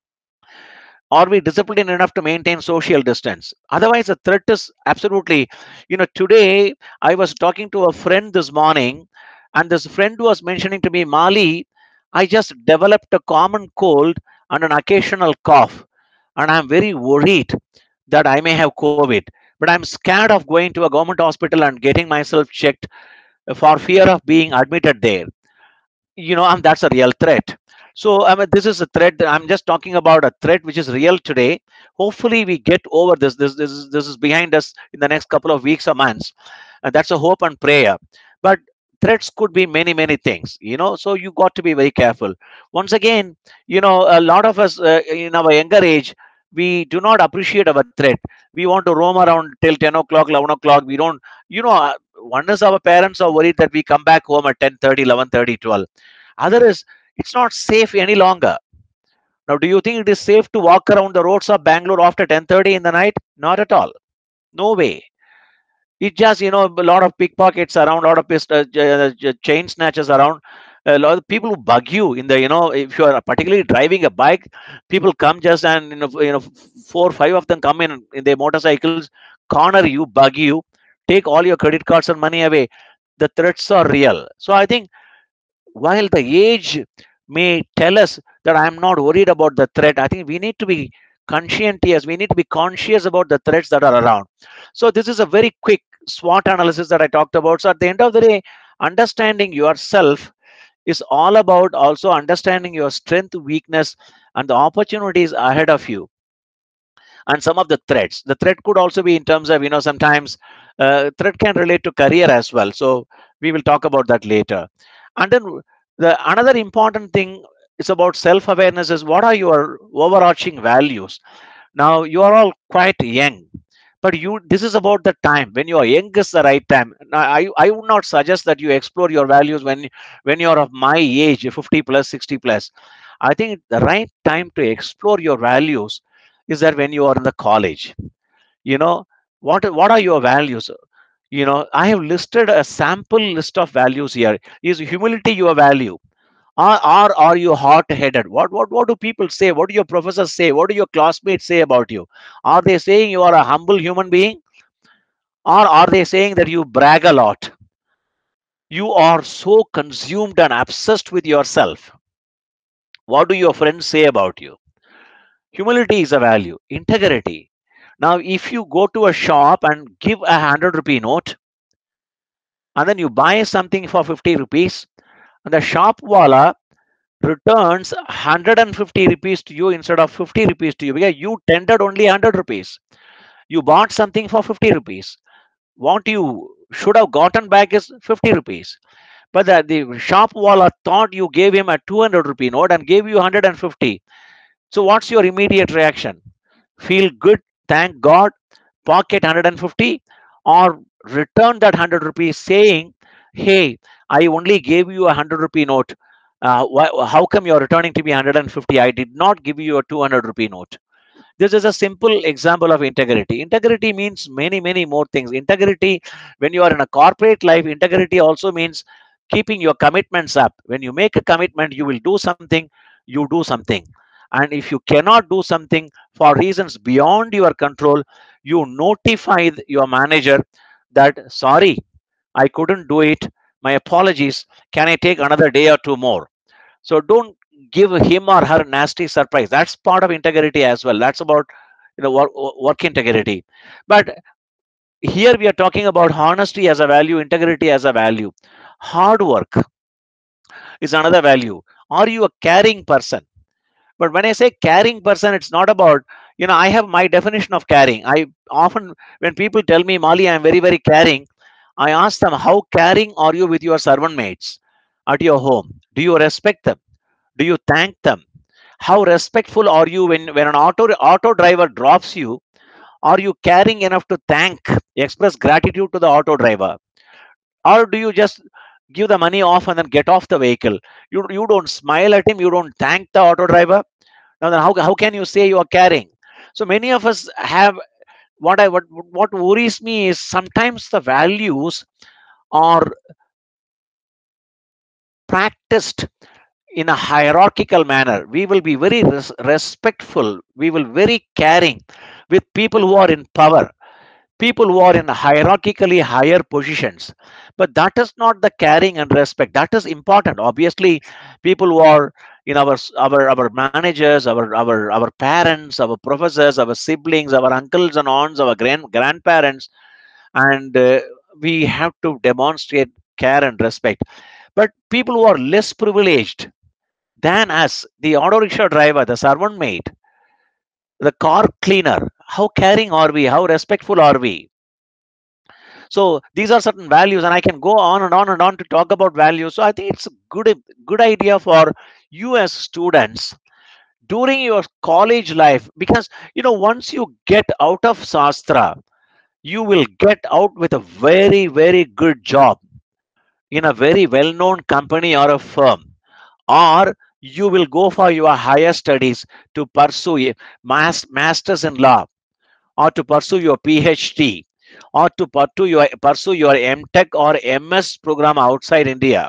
Are we disciplined enough to maintain social distance? Otherwise, the threat is absolutely, you know, today I was talking to a friend this morning, and this friend was mentioning to me, Mali, I just developed a common cold and an occasional cough, and I'm very worried that I may have COVID. But I'm scared of going to a government hospital and getting myself checked for fear of being admitted there. You know, and that's a real threat. So I mean, this is a threat. I'm just talking about a threat which is real today. Hopefully we get over this this this is this is behind us in the next couple of weeks or months, and that's a hope and prayer. But threats could be many many things, you know, so you got to be very careful. Once again, you know, a lot of us uh, in our younger age, we do not appreciate our threat. We want to roam around till ten o'clock, eleven o'clock. We don't, you know, uh, one is our parents are worried that we come back home at ten thirty, eleven thirty, twelve. Other is it's not safe any longer. Now, do you think it is safe to walk around the roads of Bangalore after ten thirty in the night? Not at all. No way. It just, you know, a lot of pickpockets around, a lot of pist- uh, j- j- chain snatchers around. A lot of people who bug you in the, you know, if you are particularly driving a bike, people come just and, you know, f- you know, four or five of them come in in their motorcycles, corner you, bug you, take all your credit cards and money away. The threats are real. So I think while the age may tell us that I'm not worried about the threat, I think we need to be conscientious. We need to be conscious about the threats that are around. So this is a very quick SWOT analysis that I talked about. So at the end of the day, understanding yourself is all about also understanding your strength, weakness, and the opportunities ahead of you, and some of the threats. The threat could also be in terms of, you know, sometimes uh, threat can relate to career as well. So we will talk about that later. And then the another important thing is about self awareness is what are your overarching values. Now you are all quite young, but you this is about the time when you are young is the right time. Now, i i would not suggest that you explore your values when when you are of my age, fifty plus, sixty plus. I think the right time to explore your values is that when you are in the college. You know, what what are your values? You know, I have listed a sample list of values here. Is humility your value? Or, or are you hot-headed? What, what what do people say? What do your professors say? What do your classmates say about you? Are they saying you are a humble human being? Or are they saying that you brag a lot? You are so consumed and obsessed with yourself. What do your friends say about you? Humility is a value. Integrity. Now, if you go to a shop and give a hundred rupee note, and then you buy something for fifty rupees, and the shop wala returns one hundred fifty rupees to you instead of fifty rupees to you, because you tendered only one hundred rupees. You bought something for fifty rupees. What you should have gotten back is fifty rupees. But the, the shop wala thought you gave him a two hundred rupee note and gave you one hundred fifty. So what's your immediate reaction? Feel good, thank God, pocket one hundred fifty, or return that one hundred rupees saying, hey, I only gave you a one hundred rupee note. Uh, why, how come you're returning to me one hundred fifty? I did not give you a two hundred rupee note. This is a simple example of integrity. Integrity means many, many more things. Integrity, when you are in a corporate life, integrity also means keeping your commitments up. When you make a commitment, you will do something, you do something. And if you cannot do something for reasons beyond your control, you notify your manager that, sorry, I couldn't do it. My apologies. Can I take another day or two more? So don't give him or her nasty surprise. That's part of integrity as well. That's about, you know, work, work integrity. But here we are talking about honesty as a value, integrity as a value. Hard work is another value. Are you a caring person? But when I say caring person, it's not about, you know, I have my definition of caring. I often, when people tell me, Mali, I'm very, very caring, I ask them, how caring are you with your servant mates at your home? Do you respect them? Do you thank them? How respectful are you when, when an auto auto driver drops you? Are you caring enough to thank, express gratitude to the auto driver? Or do you just give the money off and then get off the vehicle? You, you don't smile at him, you don't thank the auto driver. Now then how, how can you say you are caring? So many of us have, what I what, what worries me is sometimes the values are practiced in a hierarchical manner. We will be very res- respectful, we will very caring with people who are in power, people who are in hierarchically higher positions. But that is not the caring and respect. That is important. Obviously, people who are in our our our managers, our our our parents, our professors, our siblings, our uncles and aunts, our grand grandparents, and uh, we have to demonstrate care and respect. But people who are less privileged than us, the auto rickshaw driver, the servant maid, the car cleaner, how caring are we? How respectful are we? So these are certain values, and I can go on and on and on to talk about values. So I think it's a good good idea for you as students during your college life, because you know once you get out of Shastra, you will get out with a very very good job in a very well-known company or a firm, or you will go for your higher studies to pursue a mas- masters in law, or to pursue your PhD, or to pursue your, pursue your M Tech or M S program outside India.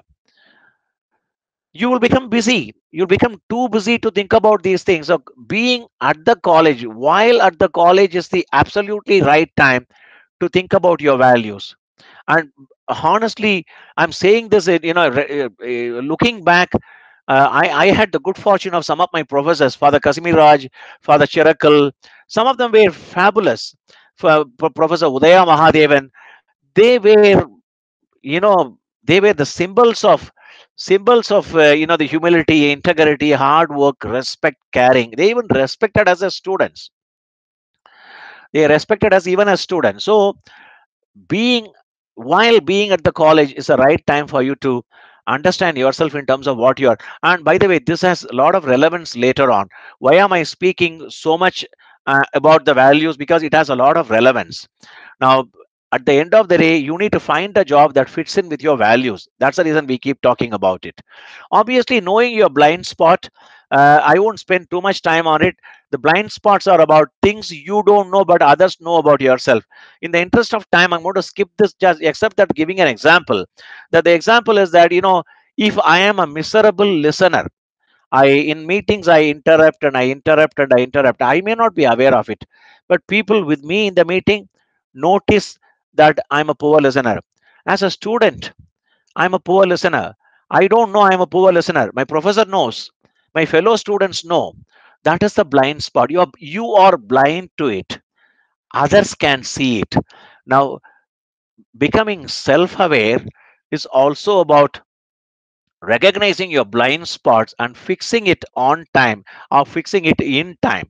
You will become busy. You'll become too busy to think about these things. So being at the college, while at the college is the absolutely right time to think about your values. And honestly, I'm saying this, uh, you know, re- uh, uh, looking back, uh, I, I had the good fortune of some of my professors, Father Kasimir Raj, Father Chirakal. Some of them were fabulous. For, for Professor Udaya Mahadevan, they were, you know, they were the symbols of symbols of uh, you know the humility, integrity, hard work, respect, caring. They even respected us as students. They respected us even as students. So being while being at the college is the right time for you to understand yourself in terms of what you are. And by the way, this has a lot of relevance later on. Why am I speaking so much uh, about the values? Because it has a lot of relevance. Now, at the end of the day, you need to find a job that fits in with your values. That's the reason we keep talking about it. Obviously, knowing your blind spot, uh, I won't spend too much time on it. The blind spots are about things you don't know, but others know about yourself. In the interest of time, I'm going to skip this, just except that giving an example. That the example is that, you know, if I am a miserable listener, I in meetings I interrupt and I interrupt and I interrupt. I may not be aware of it, but people with me in the meeting notice that I'm a poor listener. As a student, I'm a poor listener. I don't know I'm a poor listener. My professor knows. My fellow students know. That is the blind spot. You are you are blind to it. Others can see it. Now, becoming self-aware is also about recognizing your blind spots and fixing it on time or fixing it in time.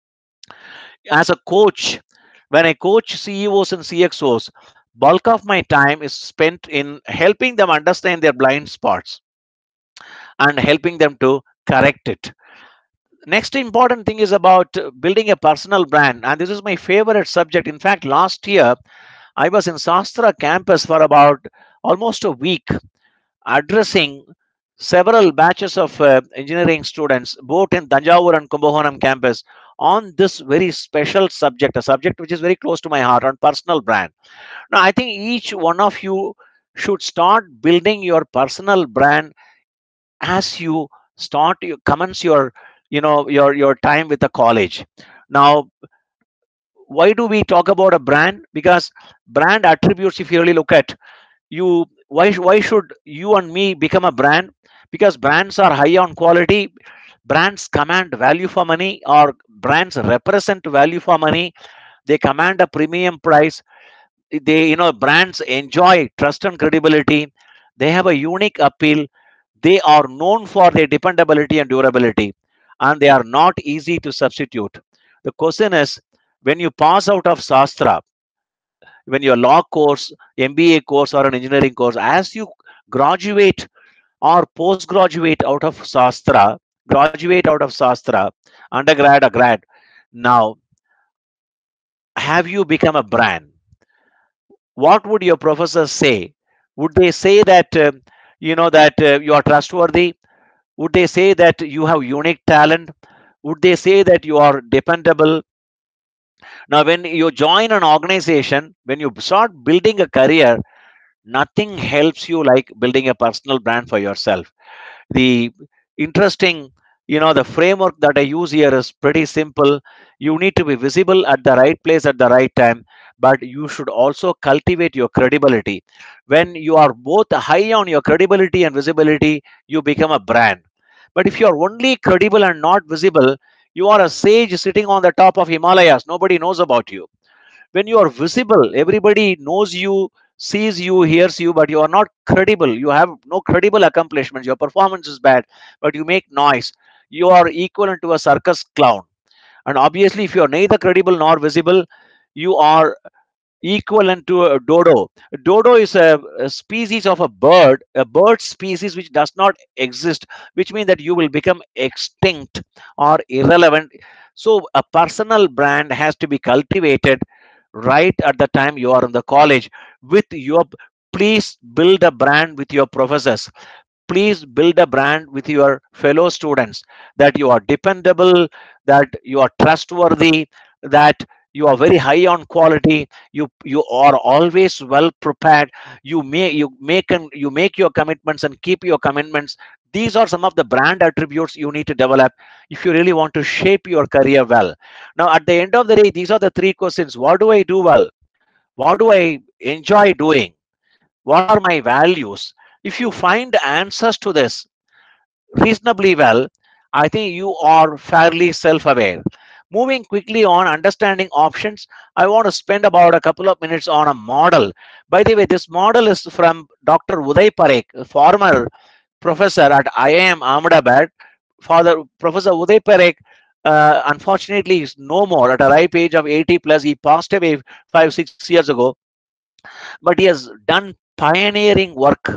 As a coach, when I coach C E Os and C X Os, bulk of my time is spent in helping them understand their blind spots and helping them to correct it. Next important thing is about uh, building a personal brand, and this is my favorite subject. In fact, last year I was in Sastra campus for about almost a week, addressing several batches of uh, engineering students, both in Tanjavur and Kumbakonam campus, on this very special subject, a subject which is very close to my heart, on personal brand. Now, I think each one of you should start building your personal brand as you start you commence your you know your your time with the college. Now, why do we talk about a brand? Because brand attributes, if you really look at, you why sh- why should you and me become a brand? Because brands are high on quality, brands command value for money, or brands represent value for money, they command a premium price, they you know brands enjoy trust and credibility, they have a unique appeal, they are known for their dependability and durability, and they are not easy to substitute. The question is, when you pass out of Sastra, when your law course, M B A course, or an engineering course, as you graduate or postgraduate out of Sastra, graduate out of Sastra, undergrad or grad, now have you become a brand? What would your professors say? Would they say that uh, you know that uh, you are trustworthy? Would they say that you have unique talent? Would they say that you are dependable? Now, when you join an organization, when you start building a career, nothing helps you like building a personal brand for yourself. The interesting, you know, the framework that I use here is pretty simple. You need to be visible at the right place at the right time, but you should also cultivate your credibility. When you are both high on your credibility and visibility, you become a brand. But if you are only credible and not visible, you are a sage sitting on the top of Himalayas. Nobody knows about you. When you are visible, everybody knows you, sees you, hears you, but you are not credible. You have no credible accomplishments. Your performance is bad, but you make noise. You are equivalent to a circus clown. And obviously, if you are neither credible nor visible, you are equivalent to a dodo. A dodo is a, a species of a bird, a bird species which does not exist, which means that you will become extinct or irrelevant. So, a personal brand has to be cultivated right at the time you are in the college with your. Please build a brand with your professors, please build a brand with your fellow students, that you are dependable, that you are trustworthy, that you are very high on quality, you you are always well prepared, you may you make and you make your commitments and keep your commitments. These are some of the brand attributes you need to develop if you really want to shape your career well. Now, at the end of the day, these are the three questions: what do I do well, what do I enjoy doing, what are my values? If you find answers to this reasonably well, I think you are fairly self aware. Moving quickly on, understanding options, I want to spend about a couple of minutes on a model. By the way, this model is from Doctor Uday Parekh, a former professor at I I M Ahmedabad. Father Professor Uday Parekh, uh, unfortunately, is no more at a ripe age of eighty plus. He passed away five, six years ago, but he has done pioneering work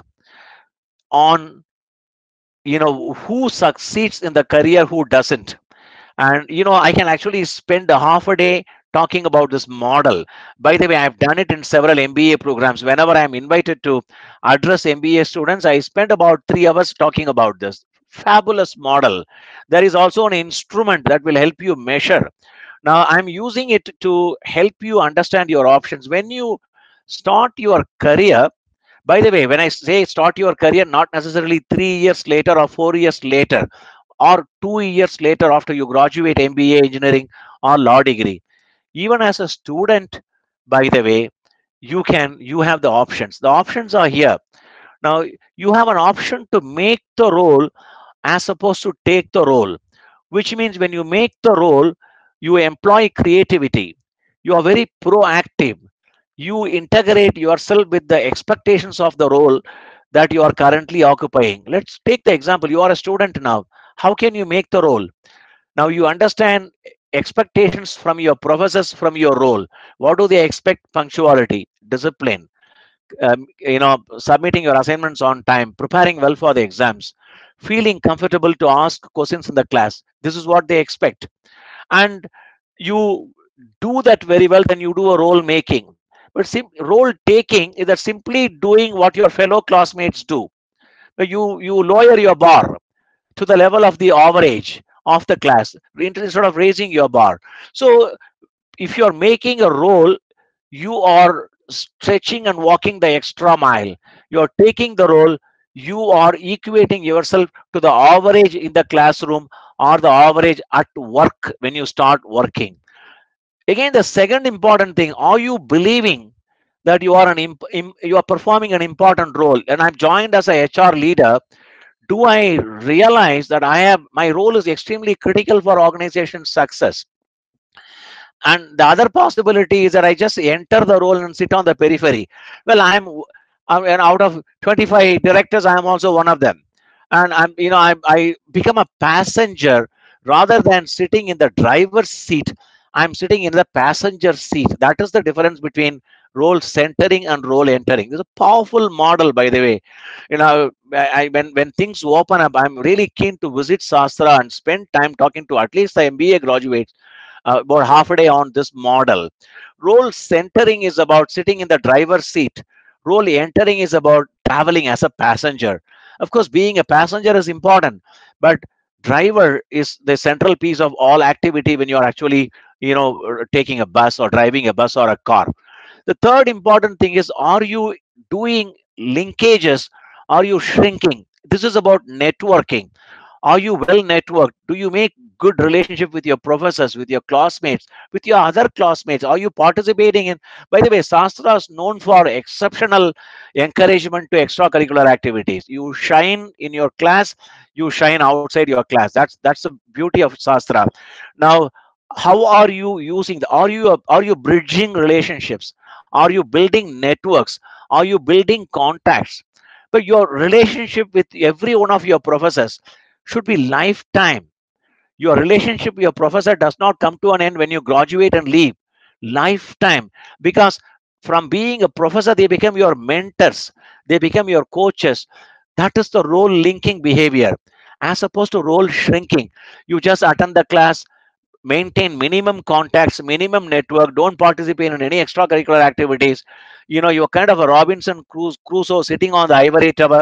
on you know who succeeds in the career, who doesn't. And you know I can actually spend a half a day talking about this model. By the way, I've done it in several M B A programs. Whenever I'm invited to address M B A students, I spend about three hours talking about this fabulous model. There is also an instrument that will help you measure. Now, I'm using it to help you understand your options when you start your career. By the way, when I say start your career, not necessarily three years later or four years later or two years later after you graduate M B A engineering or law degree. Even as a student, by the way, you can you have the options. The options are here. Now, you have an option to make the role as opposed to take the role, which means when you make the role, you employ creativity. You are very proactive. You integrate yourself with the expectations of the role. that you are currently occupying. Let's take the example. You are a student now. How can you make the role? Now you understand expectations from your professors from your role. What do they expect? Punctuality, discipline, um, you know, submitting your assignments on time, preparing well for the exams, feeling comfortable to ask questions in the class. This is what they expect. And you do that very well, then you do a role making. But sim- role taking is that simply doing what your fellow classmates do. You, you lower your bar to the level of the average of the class instead of raising your bar. So if you're making a role, you are stretching and walking the extra mile. You're taking the role, you are equating yourself to the average in the classroom or the average at work when you start working. Again, the second important thing, are you believing that you are an imp- im- you are performing an important role? And I'm joined as a H R leader. Do I realize that I have my role is extremely critical for organization success? And the other possibility is that I just enter the role and sit on the periphery. Well, I'm, I'm and out of twenty-five directors, I am also one of them. And I'm, you know, I, I become a passenger rather than sitting in the driver's seat. I'm sitting in the passenger seat. That is the difference between role centering and role entering. It's a powerful model, by the way. You know, I, I when when things open up, I'm really keen to visit Sastra and spend time talking to at least the M B A graduates uh, about half a day on this model. Role centering is about sitting in the driver's seat. Role entering is about traveling as a passenger. Of course, being a passenger is important, but driver is the central piece of all activity when you're actually, you know, uh, taking a bus or driving a bus or a car. The third important thing is, are you doing linkages? Are you shrinking? This is about networking. Are you well networked? Do you make good relationship with your professors, with your classmates, with your other classmates? Are you participating in? By the way, Sastra is known for exceptional encouragement to extracurricular activities. You shine in your class, you shine outside your class. That's that's the beauty of Sastra. Now, how are you using the? Are you are you bridging relationships? Are you building networks? Are you building contacts? But your relationship with every one of your professors should be lifetime. Your relationship with your professor does not come to an end when you graduate and leave. Lifetime. Because from being a professor, they become your mentors, they become your coaches. That is the role linking behavior, as opposed to role shrinking. You just attend the class, maintain minimum contacts, minimum network, don't participate in any extracurricular activities. You know, you're kind of a Robinson Crusoe sitting on the ivory tower.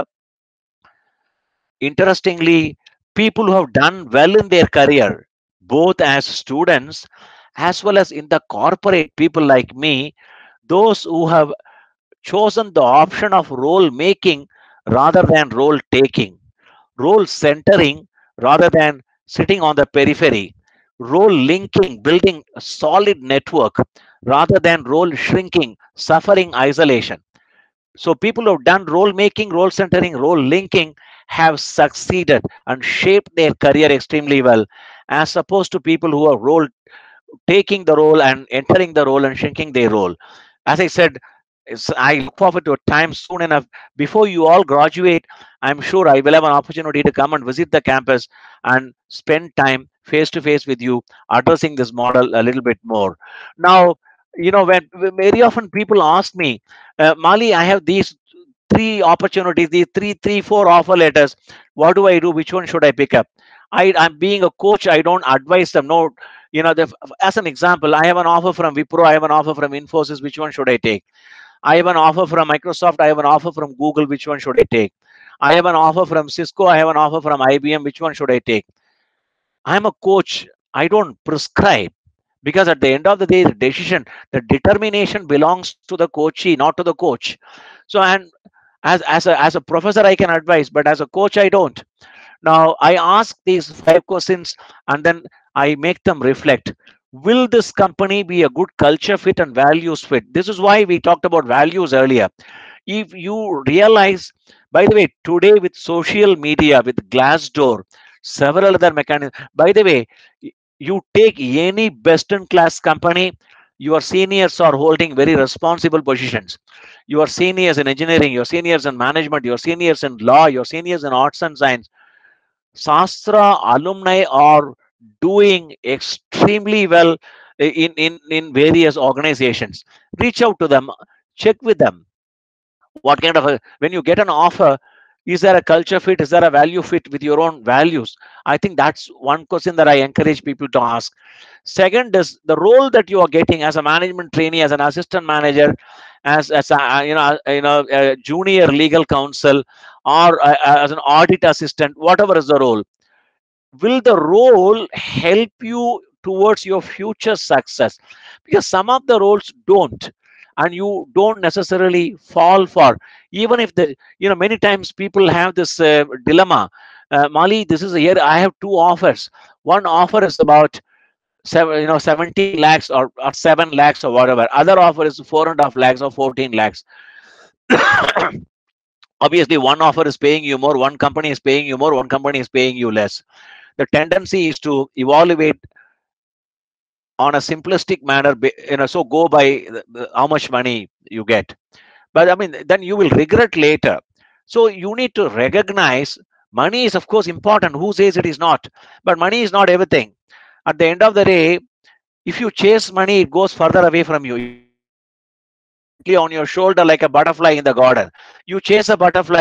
Interestingly, people who have done well in their career, both as students as well as in the corporate, people like me, those who have chosen the option of role making rather than role taking, role centering rather than sitting on the periphery, role linking, building a solid network rather than role shrinking, suffering isolation. So people who have done role making, role centering, role linking have succeeded and shaped their career extremely well, as opposed to people who are role taking the role and entering the role and shrinking their role. As I said, it's, I look forward to a time soon enough before you all graduate. I'm sure I will have an opportunity to come and visit the campus and spend time face to face with you, addressing this model a little bit more. Now, you know, when when very often people ask me, uh, Mali, I have these three opportunities, these three, three, four offer letters. What do I do? Which one should I pick up? I, I'm being a coach. I don't advise them. No, you know, the, as an example, I have an offer from Wipro. I have an offer from Infosys. Which one should I take? I have an offer from Microsoft. I have an offer from Google. Which one should I take? I have an offer from Cisco. I have an offer from I B M. Which one should I take? I'm a coach. I don't prescribe, because at the end of the day, the decision, the determination belongs to the coachee, not to the coach. So, and as as a as a professor, I can advise, but as a coach, I don't. Now, I ask these five questions and then I make them reflect. Will this company be a good culture fit and values fit? This is why we talked about values earlier. If you realize, by the way, today with social media, with Glassdoor, several other mechanisms, by the way, you take any best in class company, Your seniors are holding very responsible positions. Your seniors in engineering, your seniors in management, your seniors in law, your seniors in arts and science. Sastra alumni are doing extremely well in, in, in various organizations. Reach out to them, check with them. What kind of a, when you get an offer, is there a culture fit? Is there a value fit with your own values? I think that's one question that I encourage people to ask. Second is the role that you are getting as a management trainee, as an assistant manager, as as a you know you know a junior legal counsel, or uh, as an audit assistant, whatever is the role. Will the role help you towards your future success? Because some of the roles don't, and you don't necessarily fall for, even if the, you know, many times people have this uh, dilemma. uh, Mali, this is a year I have two offers. One offer is about seven, you know, seventeen lakhs, or, or seven lakhs or whatever. Other offer is four and a half lakhs or fourteen lakhs. Obviously one offer is paying you more, one company is paying you more, one company is paying you less. The tendency is to evaluate on a simplistic manner, you know, so go by the, the, how much money you get. But I mean, then you will regret later. So you need to recognize money is, of course, important. Who says it is not? But money is not everything. At the end of the day, if you chase money, it goes further away from you. It gently on your shoulder like a butterfly in the garden. You chase a butterfly,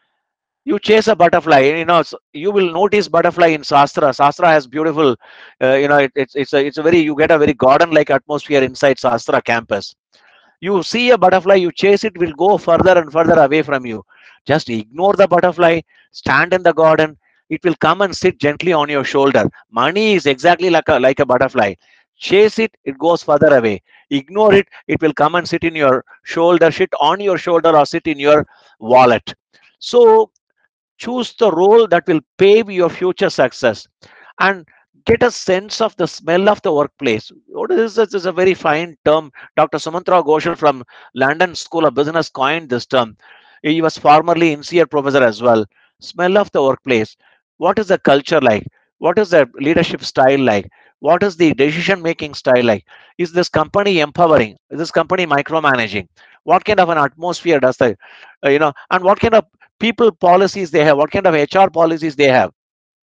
you chase a butterfly, you know, you will notice butterfly in Shastra. Shastra has beautiful, uh, you know, it, it's it's a it's a very, you get a very garden like atmosphere inside Shastra campus. You see a butterfly, you chase it, will go further and further away from you. Just ignore the butterfly, stand in the garden, it will come and sit gently on your shoulder. Money is exactly like a like a butterfly. Chase it, it goes further away. Ignore it, it will come and sit in your shoulder, sit on your shoulder, or sit in your wallet. So choose the role that will pave your future success, and get a sense of the smell of the workplace. What is this? Is a very fine term. Dr. Sumantra Ghoshal from London School of Business coined this term. He was formerly N C R professor as well. Smell of the workplace. What is the culture like? What is the leadership style like? What is the decision making style like? Is this company empowering? Is this company micromanaging? What kind of an atmosphere does the, uh, you know, and what kind of people policies they have? What kind of H R policies they have?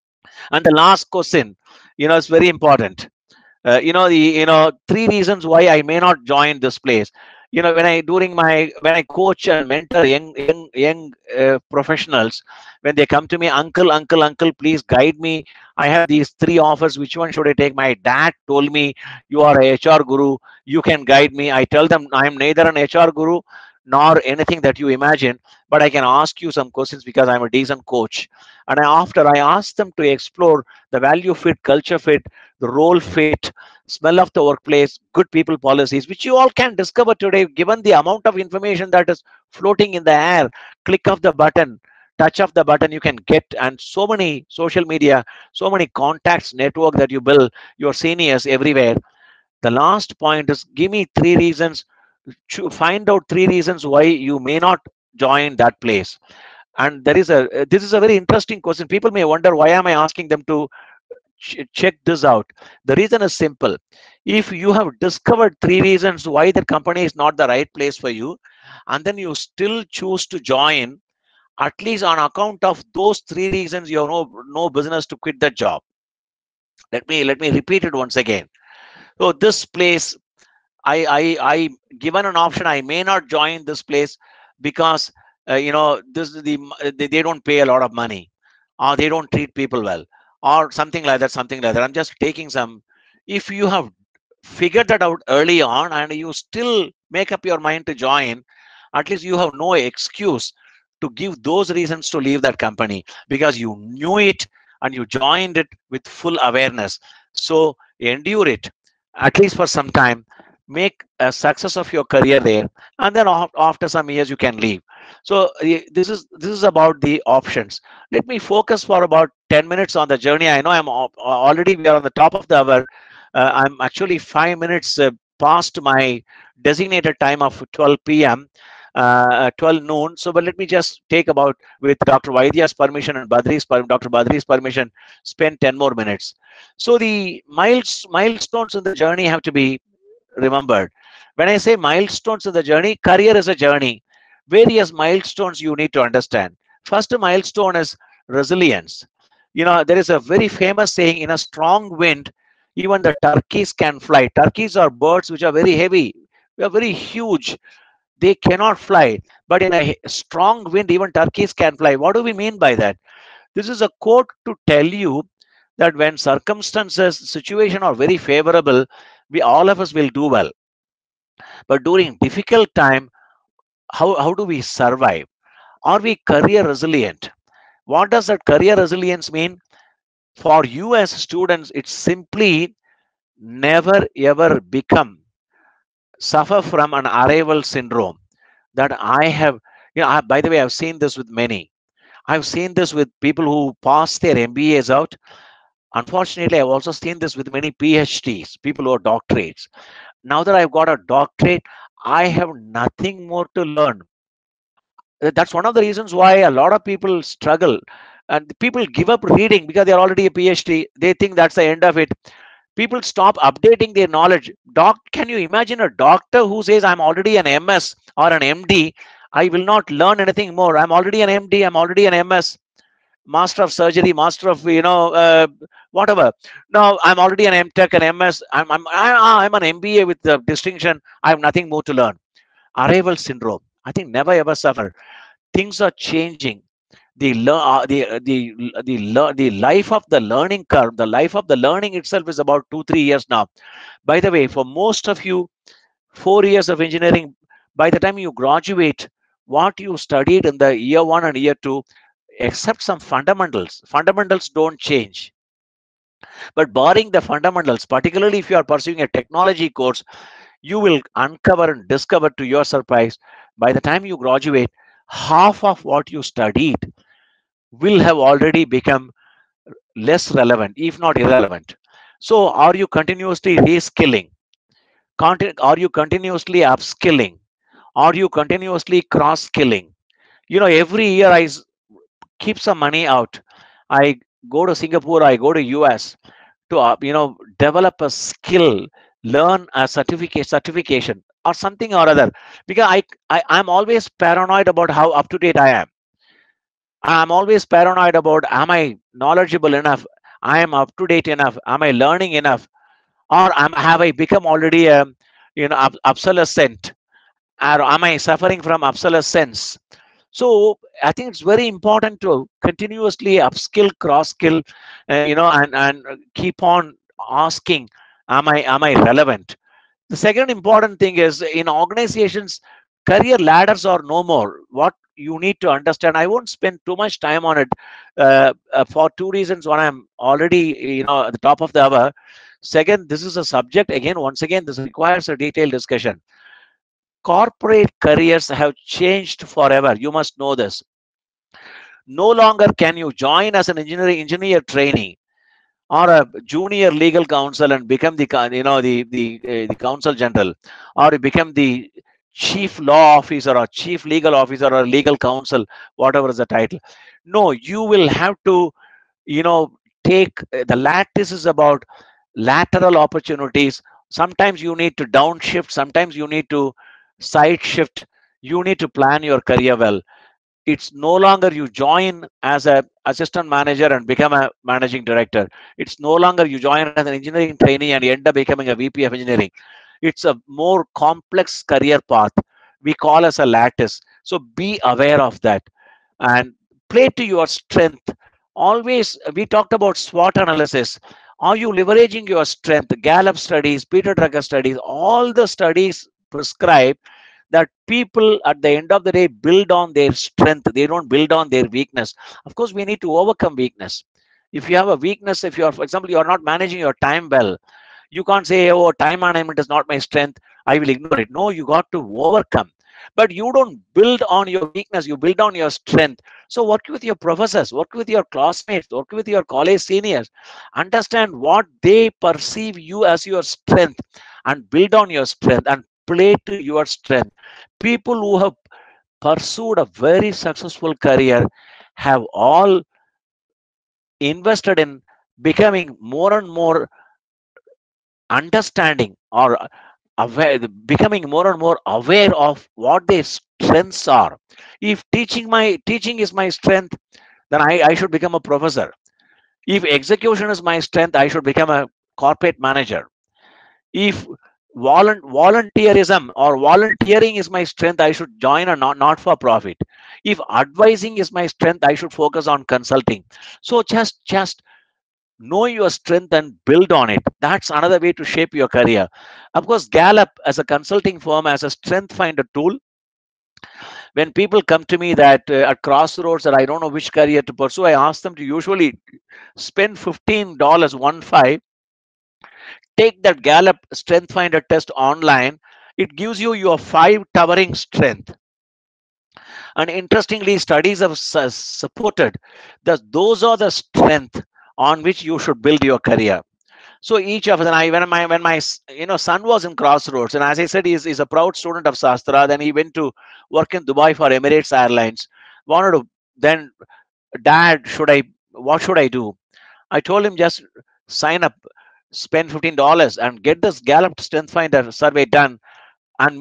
And the last question, you know, is very important. Uh, you know, the, you know, three reasons why I may not join this place. You know, when I during my when I coach and mentor young young young uh, professionals, when they come to me, uncle, uncle, uncle, please guide me. I have these three offers. Which one should I take? My dad told me you are a H R guru. You can guide me. I tell them I am neither an H R guru nor anything that you imagine, but I can ask you some questions because I'm a decent coach. And I, after I ask them to explore the value fit, culture fit, the role fit, smell of the workplace, good people policies, which you all can discover today, given the amount of information that is floating in the air. Click of the button, touch of the button, you can get, and so many social media, so many contacts, network that you build, your seniors everywhere. The last point is, give me three reasons, to find out three reasons why you may not join that place. And there is a, this is a very interesting question. People may wonder, why am I asking them to ch- check this out? The reason is simple. If you have discovered three reasons why the company is not the right place for you, and then you still choose to join, at least on account of those three reasons, you have no, no business to quit the job. Let me let me repeat it once again. So this place, I, I, I given an option, I may not join this place because uh, you know, this is the they, they don't pay a lot of money, or they don't treat people well, or something like that, something like that. I'm just taking some. If you have figured that out early on and you still make up your mind to join, at least you have no excuse to give those reasons to leave that company, because you knew it and you joined it with full awareness. So endure it, at least for some time, make a success of your career there, and then after some years you can leave. So this is this is about the options. Let me focus for about ten minutes on the journey. I know I'm already, we are on the top of the hour. uh, I'm actually five minutes uh, past my designated time of twelve p m uh, twelve noon. So, but let me just take about, with Doctor Vaidya's permission and Badri's, Doctor Badri's permission, spend ten more minutes. So the miles, milestones in the journey have to be remembered. When I say milestones in the journey, career is a journey. Various milestones you need to understand. First milestone is resilience. You know, there is a very famous saying, in a strong wind, even the turkeys can fly. Turkeys are birds which are very heavy, they are very huge, they cannot fly. But in a strong wind, even turkeys can fly. What do we mean by that? This is a quote to tell you that when circumstances, situation are very favorable, we all of us will do well. But during difficult time, how, how do we survive? Are we career resilient? What does that career resilience mean? For you as students, it's simply never ever become suffer from an arrival syndrome that I have. You know, I, by the way, I've seen this with many. I've seen this with people who pass their M B As out. Unfortunately, I've also seen this with many PhDs, people who are doctorates. Now that I've got a doctorate, I have nothing more to learn. Uh, That's one of the reasons why a lot of people struggle. And people give up reading because they're already a PhD. They think that's the end of it. People stop updating their knowledge. Doc, can you imagine a doctor who says, I'm already an M S or an M D? I will not learn anything more. I'm already an M D. I'm already an M S. Master of surgery, master of, you know, uh, whatever. Now I'm already an M Tech, an M S. I'm I'm I, I'm an M B A with the distinction. I have nothing more to learn. Arrival syndrome. I think never ever suffer. Things are changing. The lear- uh, the uh, the the lear- the life of the learning curve, the life of the learning itself is about two three years now. By the way, for most of you, four years of engineering, by the time you graduate, what you studied in the year one and year two, except some fundamentals, fundamentals don't change. But barring the fundamentals, particularly if you are pursuing a technology course, you will uncover and discover to your surprise, by the time you graduate, half of what you studied will have already become less relevant, if not irrelevant. So, are you continuously reskilling? Conti- Are you continuously upskilling? Are you continuously cross skilling? You know, every year I s- keep some money out. I go to Singapore, I go to U S to uh, you know, develop a skill, learn a certificate certification or something or other, because I, I I'm always paranoid about how up to date I am. I'm always paranoid about, am I knowledgeable enough, I am up to date enough, am I learning enough, or am have I become already a, you know, ob- obsolescent, or am I suffering from obsolescence? So I think it's very important to continuously upskill, cross skill, uh, you know, and and keep on asking, am I am I relevant? The second important thing is, in organizations, career ladders are no more. What you need to understand, I won't spend too much time on it, uh, uh, for two reasons. One, I'm already, you know, at the top of the hour. Second, this is a subject, again, once again, this requires a detailed discussion. Corporate careers have changed forever. You must know this. No longer can you join as an engineering engineer trainee or a junior legal counsel and become the you know the the uh, the counsel general, or you become the chief law officer or chief legal officer or legal counsel, whatever is the title. No, you will have to, you know, take uh, the lattice is about lateral opportunities. Sometimes you need to downshift, sometimes you need to side shift. You need to plan your career well. It's no longer you join as a assistant manager and become a managing director. It's no longer you join as an engineering trainee and you end up becoming a VP of engineering. It's a more complex career path, we call as a lattice. So be aware of that and play to your strength. Always, we talked about SWOT analysis. Are you leveraging your strength? Gallup studies, Peter Drucker studies, all the studies prescribe that people at the end of the day build on their strength. They don't build on their weakness. Of course, we need to overcome weakness. If you have a weakness, if you're, for example, you're not managing your time well, you can't say, oh, time management is not my strength, I will ignore it. No, you got to overcome. But you don't build on your weakness, you build on your strength. So work with your professors, work with your classmates, work with your college seniors, understand what they perceive you as your strength, and build on your strength and play to your strength. People who have pursued a very successful career have all invested in becoming more and more understanding or aware, becoming more and more aware of what their strengths are. If teaching my teaching is my strength, then I, I should become a professor. If execution is my strength, I should become a corporate manager. If volun- volunteerism or volunteering is my strength, I should join a not, not for profit. If advising is my strength, I should focus on consulting. So just just know your strength and build on it. That's another way to shape your career. Of course, Gallup as a consulting firm, as a strength finder tool, when people come to me that uh, at crossroads that I don't know which career to pursue, I ask them to usually spend fifteen dollars one five, take that Gallup strength finder test online. It gives you your five towering strength. And interestingly, studies have su- supported that those are the strength on which you should build your career. So each of us, and I, when my when my you know son was in Crossroads, and as I said, he's, he's a proud student of Shastra. Then he went to work in Dubai for Emirates Airlines. Wanted to then, Dad, should I? What should I do? I told him just sign up, spend fifteen dollars, and get this Gallup Strength Finder survey done, and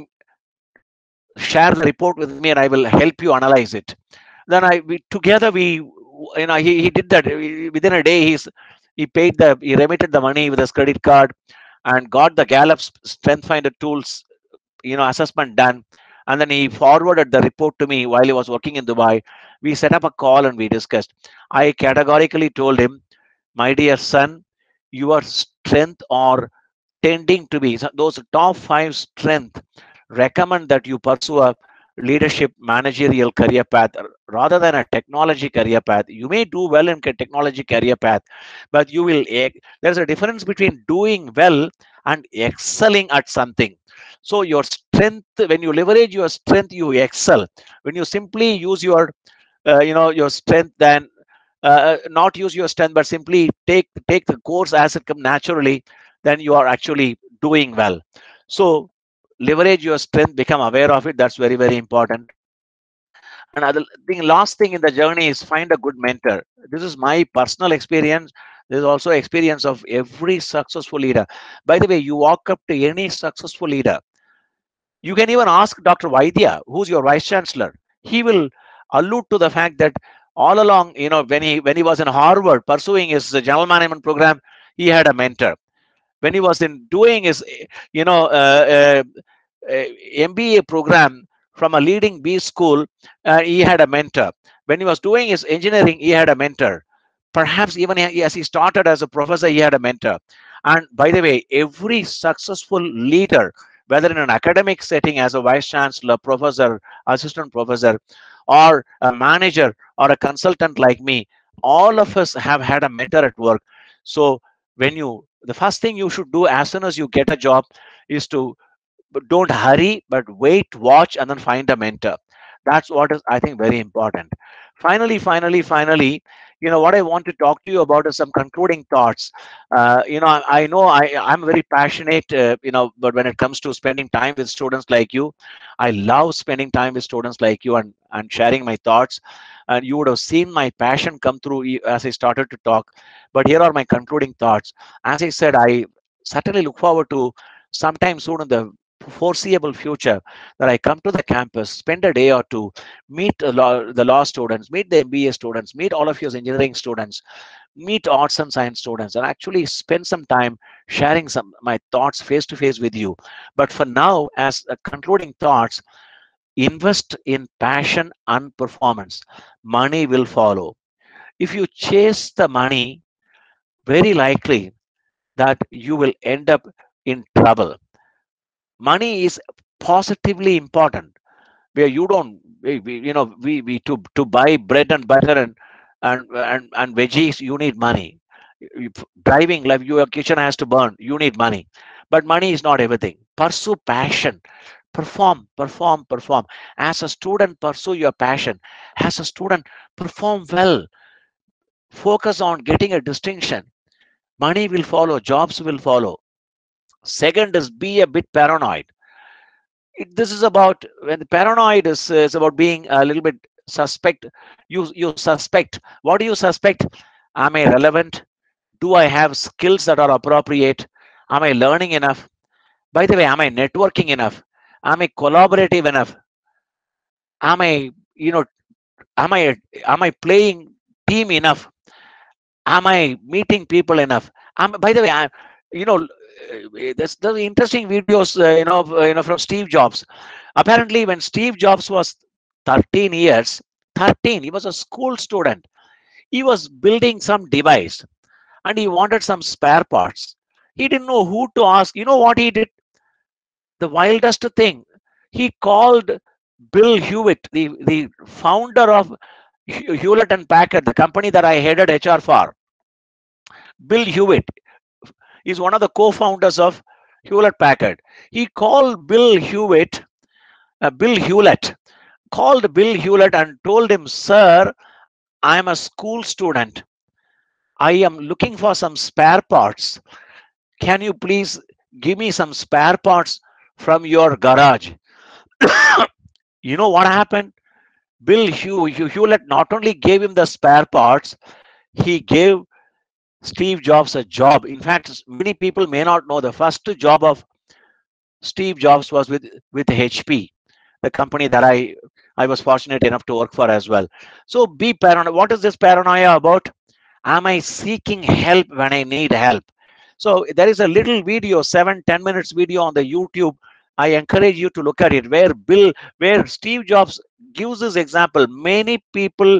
share the report with me, and I will help you analyze it. Then I we together we you know he, he did that within a day. He's he paid the he remitted the money with his credit card and got the Gallup Strength Finder tools you know assessment done, and then he forwarded the report to me while he was working in Dubai. We set up a call and we discussed. I categorically told him, my dear son, your strength or tending to be so those top five strength recommend that you pursue a leadership managerial career path rather than a technology career path. You may do well in technology career path, but you will there's a difference between doing well and excelling at something. So your strength, when you leverage your strength, you excel. When you simply use your uh, you know your strength, then uh, not use your strength but simply take take the course as it comes naturally, then you are actually doing well. So leverage your strength, become aware of it. That's very very important. And other thing, last thing in the journey is find a good mentor. This is my personal experience. This is also experience of every successful leader. By the way, you walk up to any successful leader, you can even ask Doctor Vaidya, who's your vice chancellor. He will allude to the fact that all along, you know, when he when he was in Harvard pursuing his general management program, he had a mentor. When he was in doing his, you know, uh, uh, uh, M B A program from a leading B school, uh, he had a mentor. When he was doing his engineering, he had a mentor. Perhaps even as he started as a professor, he had a mentor. And by the way, every successful leader, whether in an academic setting as a vice chancellor, professor, assistant professor, or a manager or a consultant like me, all of us have had a mentor at work. So when you, the first thing you should do as soon as you get a job is to, but don't hurry, but wait, watch, and then find a mentor. That's what is, I think, very important. Finally, finally, finally, you know, what I want to talk to you about is some concluding thoughts. Uh, you know, I, I know I, I'm very passionate, uh, you know, but when it comes to spending time with students like you, I love spending time with students like you and, and sharing my thoughts. And you would have seen my passion come through e- as I started to talk. But here are my concluding thoughts. As I said, I certainly look forward to sometime soon in the foreseeable future that I come to the campus, spend a day or two, meet the law, the law students, meet the M B A students, meet all of your engineering students, meet arts and science students, and actually spend some time sharing some my thoughts face to face with you. But for now, as a concluding thoughts, invest in passion and performance. Money will follow. If you chase the money, very likely that you will end up in trouble. Money is positively important, where you don't we, we, you know we, we to to buy bread and butter and and and, and veggies, you need money. You- driving, like your kitchen has to burn, you need money. But money is not everything. Pursue passion. Perform perform perform as a student, pursue your passion. As a student, perform well. Focus on getting a distinction. Money will follow, jobs will follow. Second is, be a bit paranoid. It, this is about, when the paranoid is, is about being a little bit suspect. You you suspect. What do you suspect? Am I relevant? Do I have skills that are appropriate? Am I learning enough? By the way, am I networking enough? Am I collaborative enough? Am I, you know, am I am I playing team enough? Am I meeting people enough? Am, by the way, I, you know, uh, there's, there's interesting videos, uh, you know, of, uh, you know, from Steve Jobs. Apparently, when Steve Jobs was thirteen years, thirteen, he was a school student. He was building some device and he wanted some spare parts. He didn't know who to ask. You know what he did? The wildest thing. He called Bill Hewitt, the, the founder of Hewlett and Packard, the company that I headed H R for. Bill Hewitt is one of the co-founders of Hewlett Packard. He called Bill Hewitt, uh, Bill Hewlett, called Bill Hewlett and told him, "Sir, I am a school student. I am looking for some spare parts. Can you please give me some spare parts from your garage?" You know what happened? Bill Hew, Hewlett not only gave him the spare parts, he gave Steve Jobs a job. In fact, many people may not know the first job of Steve Jobs was with, with H P, the company that I, I was fortunate enough to work for as well. So be paranoid. What is this paranoia about? Am I seeking help when I need help? So there is a little video, seven, ten minutes video on the YouTube. I encourage you to look at it, where Bill, where Steve Jobs gives this example. Many people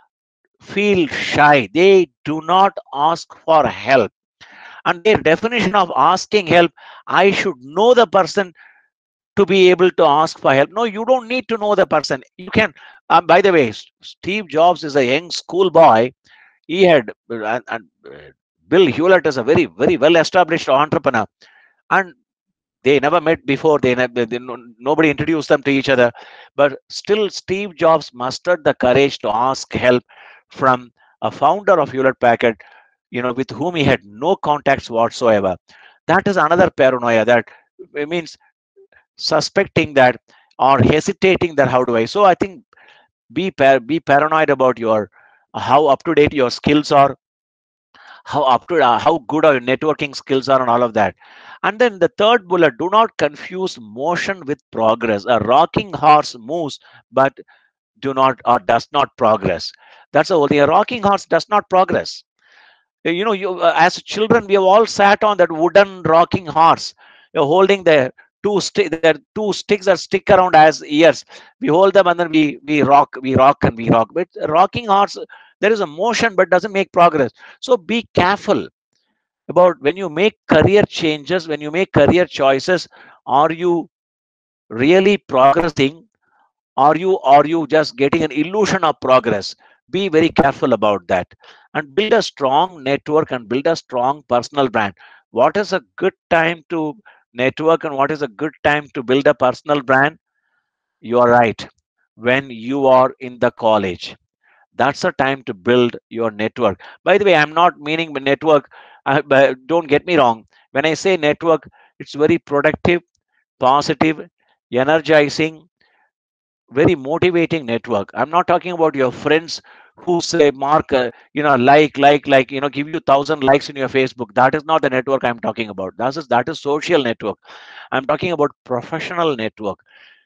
feel shy. They do not ask for help. And their definition of asking help, I should know the person to be able to ask for help. No, you don't need to know the person. You can, um, by the way, Steve Jobs is a young schoolboy. He had, and, and uh, Bill Hewlett is a very, very well established entrepreneur. And they never met before. They, never, they nobody introduced them to each other. But still, Steve Jobs mustered the courage to ask help from a founder of Hewlett Packard, you know, with whom he had no contacts whatsoever. That is another paranoia. That it means suspecting that or hesitating that how do I. So I think be par be paranoid about your how up to date your skills are, how up to uh, how good our networking skills are, and all of that. And then the third bullet: do not confuse motion with progress. A rocking horse moves but do not or does not progress. That's the whole thing. A rocking horse does not progress. You know, you uh, as children we have all sat on that wooden rocking horse. You're holding the two stick there two sticks that stick around as ears. We hold them and then we we rock we rock and we rock. But a rocking horse, there is a motion but doesn't make progress. So be careful about when you make career changes, when you make career choices. Are you really progressing? Are you are you just getting an illusion of progress? Be very careful about that, and build a strong network and build a strong personal brand. What is a good time to network and what is a good time to build a personal brand? You are right. When you are in the college, that's a time to build your network. By the way, I'm not meaning network, uh, but don't get me wrong. When I say network, it's very productive, positive, energizing, very motivating network. I'm not talking about your friends who say, Mark, uh, you know, like, like, like, you know, give you thousand likes in your Facebook. That is not the network I'm talking about. That is that is social network. I'm talking about professional network.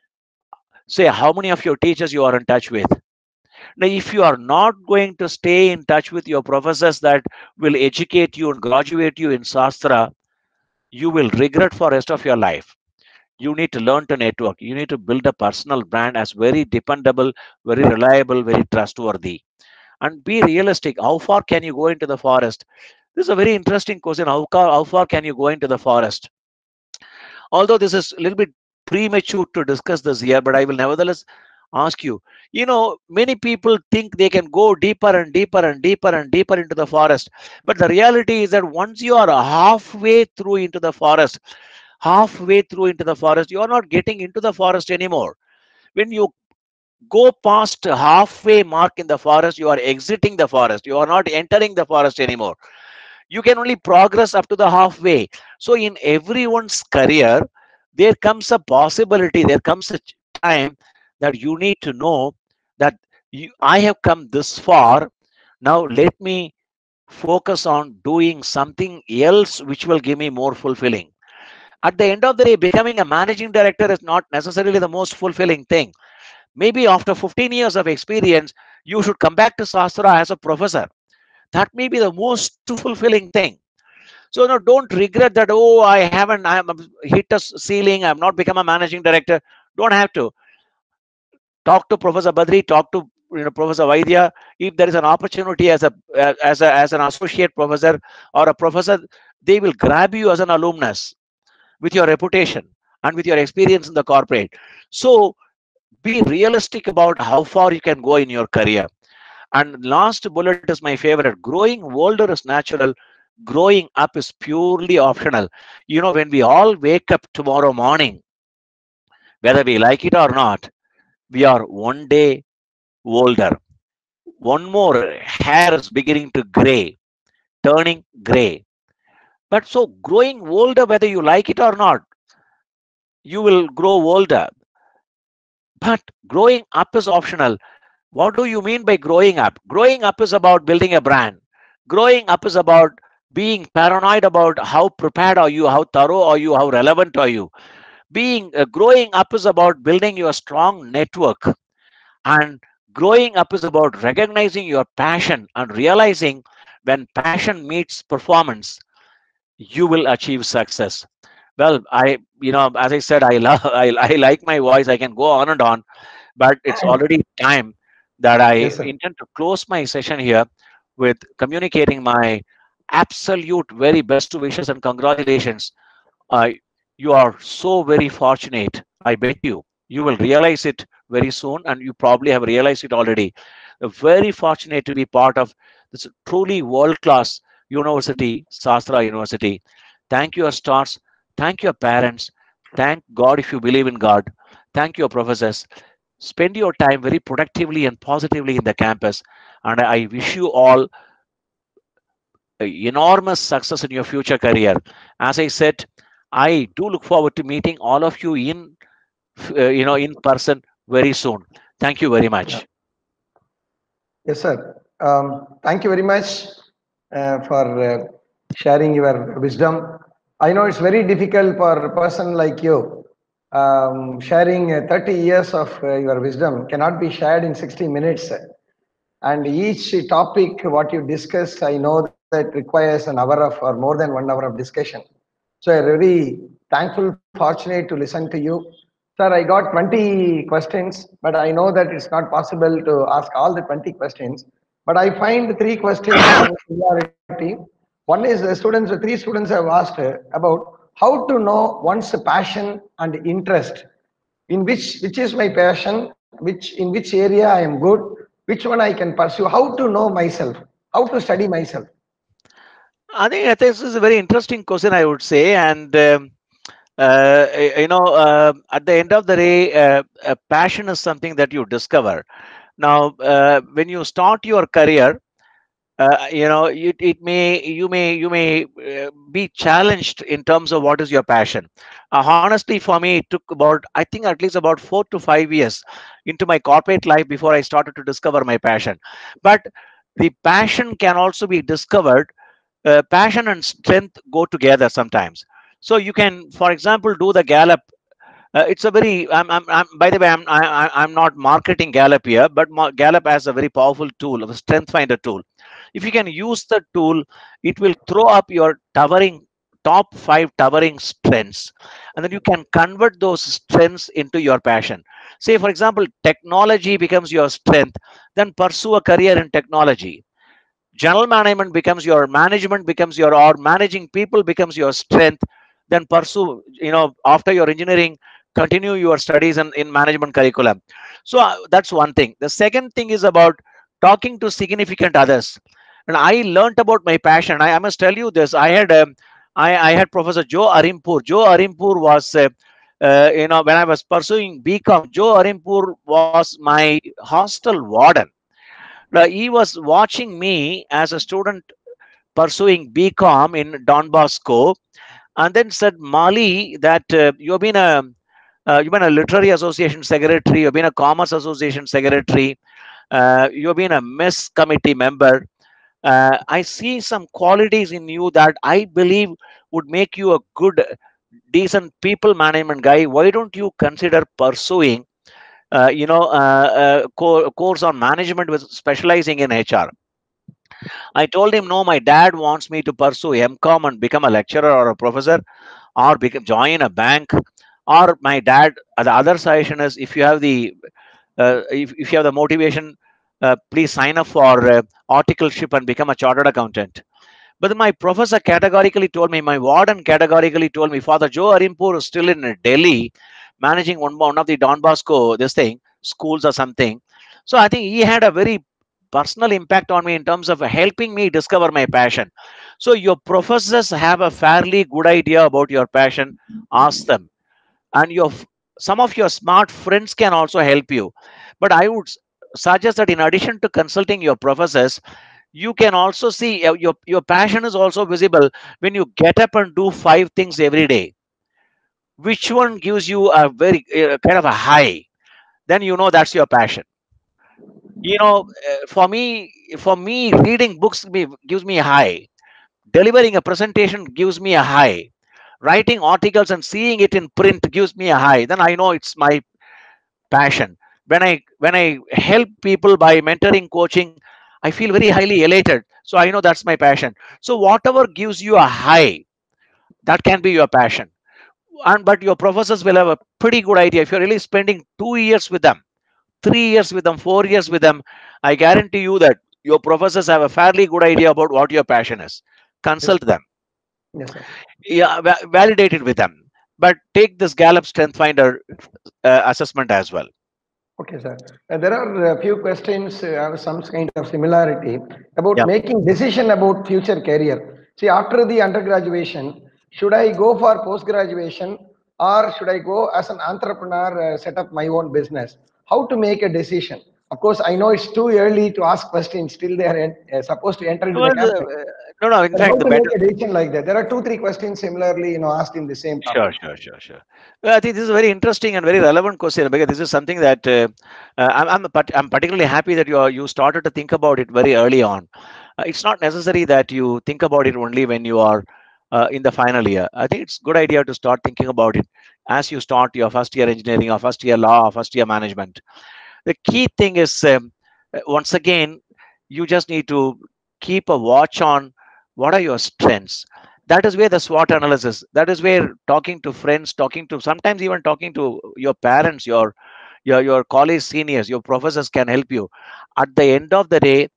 Say how many of your teachers you are in touch with. Now, if you are not going to stay in touch with your professors that will educate you and graduate you in Shastra, you will regret for rest of your life. You need to learn to network. You need to build a personal brand as very dependable, very reliable, very trustworthy. And be realistic. How far can you go into the forest? This is a very interesting question. How far, how far can you go into the forest? Although this is a little bit premature to discuss this here, but I will nevertheless ask you. You know, many people think they can go deeper and deeper and deeper and deeper into the forest. But the reality is that once you are halfway through into the forest, halfway through into the forest, you are not getting into the forest anymore. When you go past halfway mark in the forest, you are exiting the forest. You are not entering the forest anymore. You can only progress up to the halfway. So in everyone's career, there comes a possibility, there comes a time that you need to know that you, I have come this far. Now let me focus on doing something else which will give me more fulfilling. At the end of the day, becoming a managing director is not necessarily the most fulfilling thing. Maybe after fifteen years of experience, you should come back to Sastra as a professor. That may be the most fulfilling thing. So no, don't regret that. Oh, I haven't. I am hit a ceiling. I've not become a managing director. Don't have to talk to Professor Badri. Talk to you know Professor Vaidya. If there is an opportunity as a as a as an associate professor or a professor, they will grab you as an alumnus with your reputation and with your experience in the corporate. So be realistic about how far you can go in your career. And last bullet is my favorite. Growing older is natural. Growing up is purely optional. You know, when we all wake up tomorrow morning, whether we like it or not, we are one day older. One more hair is beginning to gray, turning gray. But so growing older, whether you like it or not, you will grow older. But growing up is optional. What do you mean by growing up? Growing up is about building a brand. Growing up is about being paranoid about how prepared are you, how thorough are you, how relevant are you. Being uh, growing up is about building your strong network, and growing up is about recognizing your passion and realizing when passion meets performance, you will achieve success. Well, I, you know, as I said, I love, I, I like my voice. I can go on and on, but it's already time that I Yes, sir. intend to close my session here with communicating my absolute very best wishes and congratulations. Uh, you are so very fortunate. I bet you, you will realize it very soon, and you probably have realized it already. Uh, Very fortunate to be part of this truly world class university, Sastra University. Thank your stars. Thank your parents. Thank God if you believe in God. Thank your professors. Spend your time very productively and positively in the campus. And I wish you all uh, enormous success in your future career. As I said, I do look forward to meeting all of you in, uh, you know, in person very soon. Thank you very Yeah. much. Yes, sir. Um, thank you very much uh, for uh, sharing your wisdom. I know it's very difficult for a person like you. Um, sharing uh, thirty years of uh, your wisdom cannot be shared in sixty minutes. And each topic, what you discuss, I know that requires an hour of or more than one hour of discussion. So I'm really thankful, fortunate to listen to you. Sir, I got twenty questions, but I know that it's not possible to ask all the twenty questions. But I find three questions in similarity. One is the students, the three students have asked uh, about how to know one's passion and interest, in which which is my passion, which in which area I am good, which one I can pursue, how to know myself, how to study myself. I think this is a very interesting question, I would say. And, um, uh, you know, uh, at the end of the day, uh, a passion is something that you discover. Now, uh, when you start your career, uh, you know it, it may you may you may uh, be challenged in terms of what is your passion. Uh, honestly, for me, it took about, I think, at least about four to five years into my corporate life before I started to discover my passion. But the passion can also be discovered. Uh, passion and strength go together sometimes. So you can, for example, do the Gallup. Uh, it's a very. I'm, I'm, I'm. By the way, I'm. I, I- I'm not marketing Gallup here, but Ma- Gallup has a very powerful tool, a strength finder tool. If you can use the tool, it will throw up your towering top five towering strengths, and then you can convert those strengths into your passion. Say, for example, technology becomes your strength, then pursue a career in technology. General management becomes your management becomes your or managing people becomes your strength, then pursue, you know after your engineering, continue your studies in, in management curriculum. So uh, that's one thing. The second thing is about talking to significant others. And I learned about my passion. I, I must tell you this. I had um, I, I had Professor Joe Arimpur. Joe Arimpur was uh, uh, you know when I was pursuing BCom, Joe Arimpur was my hostel warden. Now, he was watching me as a student pursuing BCom in Don Bosco, and then said, Mali, that uh, you've been a uh, you've been a literary association secretary, you've been a commerce association secretary, uh, you've been a mess committee member. Uh, I see some qualities in you that I believe would make you a good decent people management guy, why don't you consider pursuing, uh, you know, uh, a co- course on management with specializing in H R? I told him, no, my dad wants me to pursue M Com and become a lecturer or a professor, or become, join a bank. Or my dad, uh, the other suggestion is, if you have the uh, if, if you have the motivation, uh, please sign up for uh, articleship and become a chartered accountant. But my professor categorically told me, my warden categorically told me, Father Joe Arimpur is still in Delhi, managing one, one of the Don Bosco, this thing, schools or something. So I think he had a very personal impact on me in terms of helping me discover my passion. So your professors have a fairly good idea about your passion. Ask them, and your some of your smart friends can also help you. But I would suggest that in addition to consulting your professors, you can also see uh, your your passion is also visible when you get up and do five things every day. Which one gives you a very uh, kind of a high? Then you know that's your passion. You know, uh, for me, for me, reading books me, gives me a high. Delivering a presentation gives me a high. Writing articles and seeing it in print gives me a high. Then I know it's my passion. When i when i help people by mentoring, coaching, I feel very highly elated, so I know that's my passion. So whatever gives you a high, that can be your passion. And but your professors will have a pretty good idea. If you're really spending two years with them, three years with them, four years with them, I guarantee you that your professors have a fairly good idea about what your passion is. Yes, Consult them. yes, sir. Yeah, va- validate it with them. But take this Gallup Strength Finder uh, assessment as well. Okay, sir. Uh, there are a few questions, uh, have some kind of similarity about Yeah. making decision about future career. See, after the undergraduation, should I go for post graduation or should I go as an entrepreneur, uh, set up my own business? How to make a decision? Of course, I know it's too early to ask questions. Still, they are en- uh, supposed to enter into Well, the uh, campus. no, no. In But how fact, the to make better. a decision like that? There are two, three questions similarly, you know, asked in the same Sure, topic. sure, sure, sure. Well, I think this is a very interesting and very relevant question, because this is something that uh, uh, I'm I'm, part- I'm particularly happy that you are, you started to think about it very early on. Uh, it's not necessary that you think about it only when you are uh, in the final year. I think it's a good idea to start thinking about it as you start your first year engineering, or first year law, or first year management. The key thing is, um, uh, once again, you just need to keep a watch on what are your strengths. That is where the SWOT analysis, that is where talking to friends, talking to, sometimes even talking to your parents, your your your college seniors, your professors can help you. At the end of the day,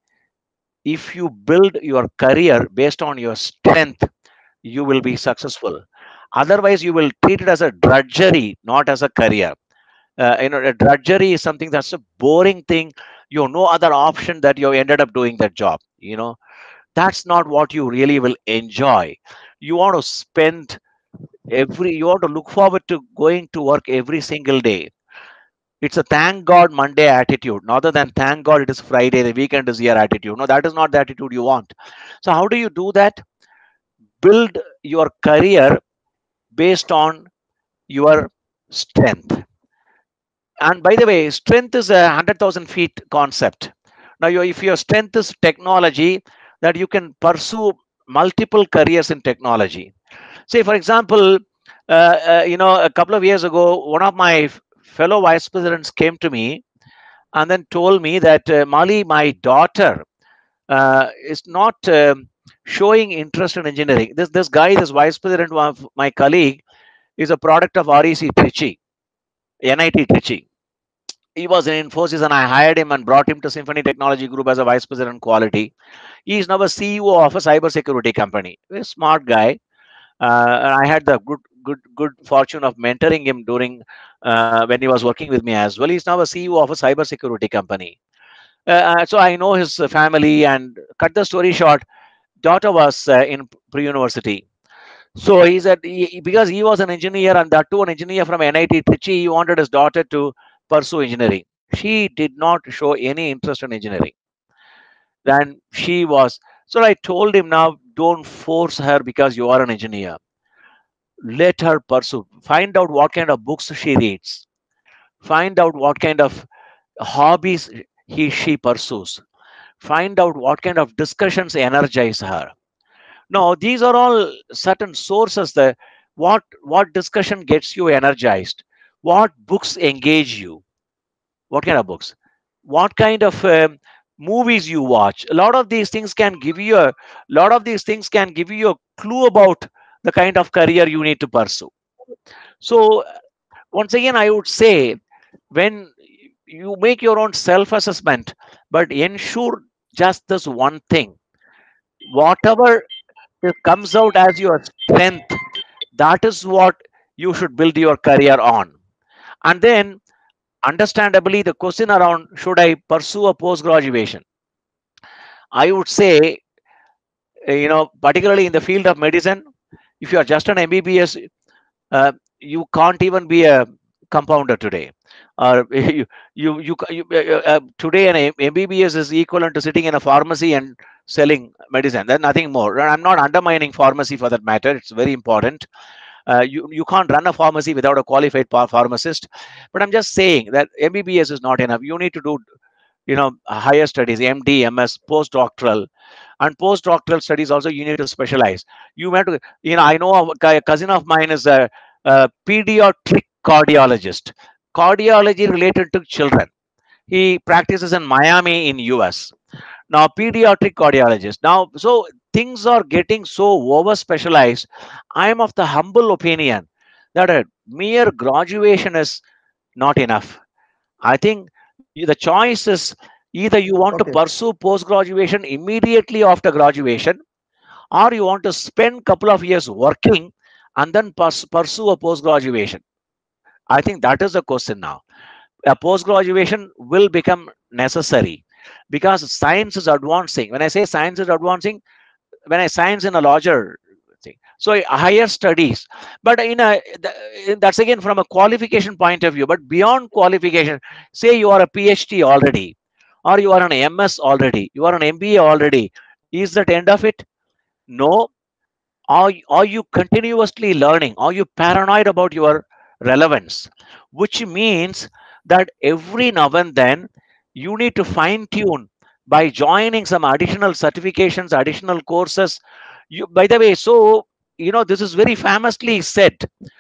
if you build your career based on your strength, you will be successful. Otherwise, you will treat it as a drudgery, not as a career. Uh, you know, a drudgery is something that's a boring thing. You have no other option, that you ended up doing that job. You know, that's not what you really will enjoy. You want to spend every, you want to look forward to going to work every single day. It's a thank God Monday attitude, rather than thank God it is Friday, the weekend is here attitude. No, that is not the attitude you want. So, how do you do that? Build your career based on your strength. And by the way, strength is a hundred thousand feet concept. Now, your, if your strength is technology, that you can pursue multiple careers in technology. Say, for example, uh, uh, you know, a couple of years ago, one of my f- fellow vice presidents came to me and then told me that, uh, Mali, my daughter uh, is not um, showing interest in engineering. This this guy, this vice president, one of my colleague, is a product of R E C Trichy, N I T Trichy. He was in Infosys, and I hired him and brought him to Symphony Technology Group as a vice president quality. He is now a C E O of a cybersecurity company. Very smart guy. Uh, and I had the good, good, good fortune of mentoring him during uh, when he was working with me as well. He's now a C E O of a cybersecurity company. Uh, uh, so I know his uh, family. And cut the story short, daughter was uh, in pre-university. So he said, he, because he was an engineer, and that too an engineer from N I T Trichy, he wanted his daughter to pursue engineering. She did not show any interest in engineering. Then she was. So I told him, now don't force her because you are an engineer. Let her pursue. Find out what kind of books she reads. Find out what kind of hobbies he she pursues. Find out what kind of discussions energize her. No, these are all certain sources. That What what discussion gets you energized? What books engage you? What kind of books? What kind of um, movies you watch? A lot of these things can give you a lot of these things can give you a clue about the kind of career you need to pursue. So once again, I would say, when you make your own self assessment, but ensure just this one thing: whatever it comes out as your strength, that is what you should build your career on. And then, understandably, the question around should I pursue a post graduation, I would say, uh, you know, particularly in the field of medicine, if you are just an M B B S, uh, you can't even be a compounder today. Or you, you, you, you uh, uh, today an M B B S is equivalent to sitting in a pharmacy and selling medicine. There's nothing more. And I'm not undermining pharmacy for that matter. It's very important. Uh, you, you can't run a pharmacy without a qualified pharmacist. But I'm just saying that M B B S is not enough. You need to do, you know, higher studies, M D, M S, postdoctoral. And postdoctoral studies also, you need to specialize. You have to, you know, I know a cousin of mine is a, a pediatric cardiologist, cardiology related to children. He practices in Miami in U S. Now, pediatric cardiologist. Now, so things are getting so over specialized. I am of the humble opinion that a mere graduation is not enough. I think the choice is either you want to Okay. pursue post graduation immediately after graduation, or you want to spend couple of years working and then pers- pursue a post graduation. I think that is the question now. A post graduation will become necessary because science is advancing. When I say science is advancing, when I science in a larger thing, so higher studies, but in a that's again from a qualification point of view. But beyond qualification, say you are a PhD already, or you are an M S already, you are an M B A already, is that end of it? No. Are, are you continuously learning? Are you paranoid about your relevance? Which means that every now and then you need to fine tune by joining some additional certifications, additional courses. You, by the way, so you know, this is very famously said.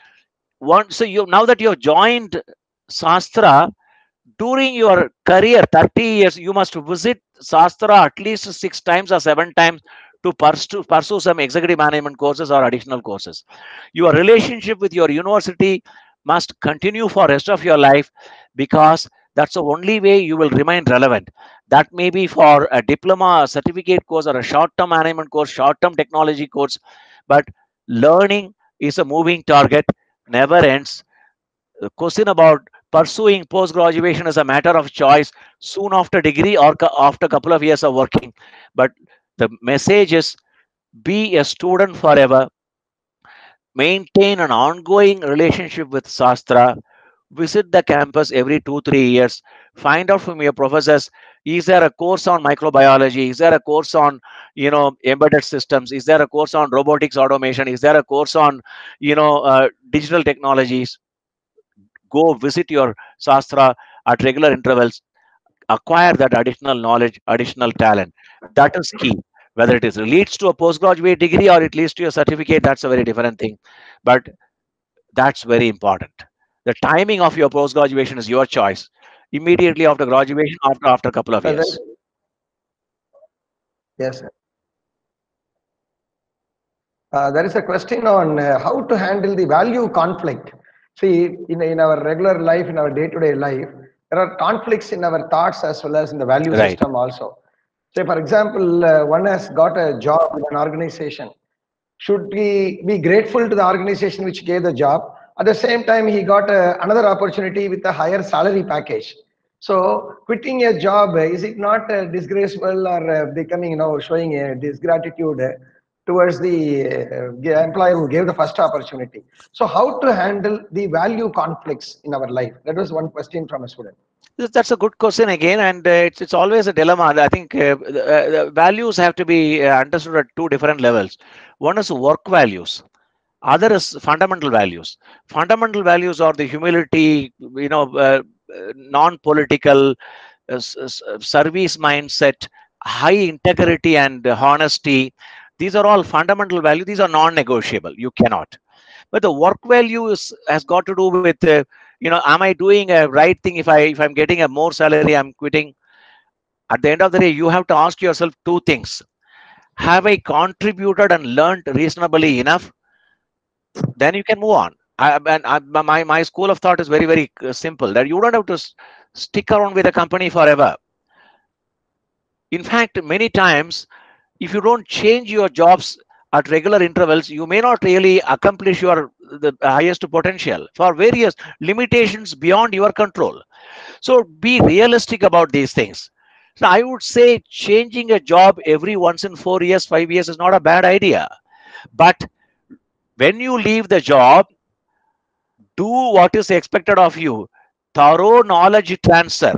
Once so you now that you have joined Shastra, during your career, thirty years, you must visit Shastra at least six times or seven times to pursue, pursue some executive management courses or additional courses. Your relationship with your university must continue for rest of your life, because that's the only way you will remain relevant. That may be for a diploma, a certificate course, or a short-term management course, short-term technology course, but learning is a moving target, never ends. The question about pursuing post graduation is a matter of choice soon after degree or after a couple of years of working. But the message is, be a student forever, maintain an ongoing relationship with Shastra, visit the campus every two, three years, find out from your professors, is there a course on microbiology? Is there a course on, you know, embedded systems? Is there a course on robotics automation? Is there a course on, you know, uh, digital technologies? Go visit your Shastra at regular intervals, acquire that additional knowledge, additional talent. That is key. Whether it is leads to a postgraduate degree or it leads to a certificate, that's a very different thing. But that's very important. The timing of your post graduation is your choice. Immediately after graduation, after after a couple of So there, years. yes, sir. Uh, there is a question on uh, how to handle the value conflict. See, in, in our regular life, in our day-to-day life, there are conflicts in our thoughts as well as in the value Right. system also. Say, for example, uh, one has got a job in an organization. Should he be grateful to the organization which gave the job? At the same time, he got uh, another opportunity with a higher salary package. So, quitting a job, uh, is it not uh, disgraceful or uh, becoming, you know, showing a disgratitude uh, towards the uh, employer who gave the first opportunity? So, how to handle the value conflicts in our life? That was one question from a student. That's a good question again, and uh, it's it's always a dilemma. I think uh, the, uh, the values have to be uh, understood at two different levels. One is work values, other is fundamental values. Fundamental values are the humility, you know, uh, uh, non-political, uh, service mindset, high integrity and honesty. These are all fundamental values. These are non-negotiable. You cannot. but the work value is, has got to do with, uh, you know, am I doing a right thing? If I if I'm getting a more salary, I'm quitting. At the end of the day, you have to ask yourself two things: have I contributed and learned reasonably enough? Then you can move on. I, and I, my my school of thought is very very uh, simple, that you don't have to s- stick around with a company forever. In fact, many times, if you don't change your jobs at regular intervals, you may not really accomplish your the highest potential for various limitations beyond your control. So be realistic about these things. So I would say changing a job every once in four years, five years is not a bad idea. But when you leave the job, do what is expected of you. Thorough knowledge transfer.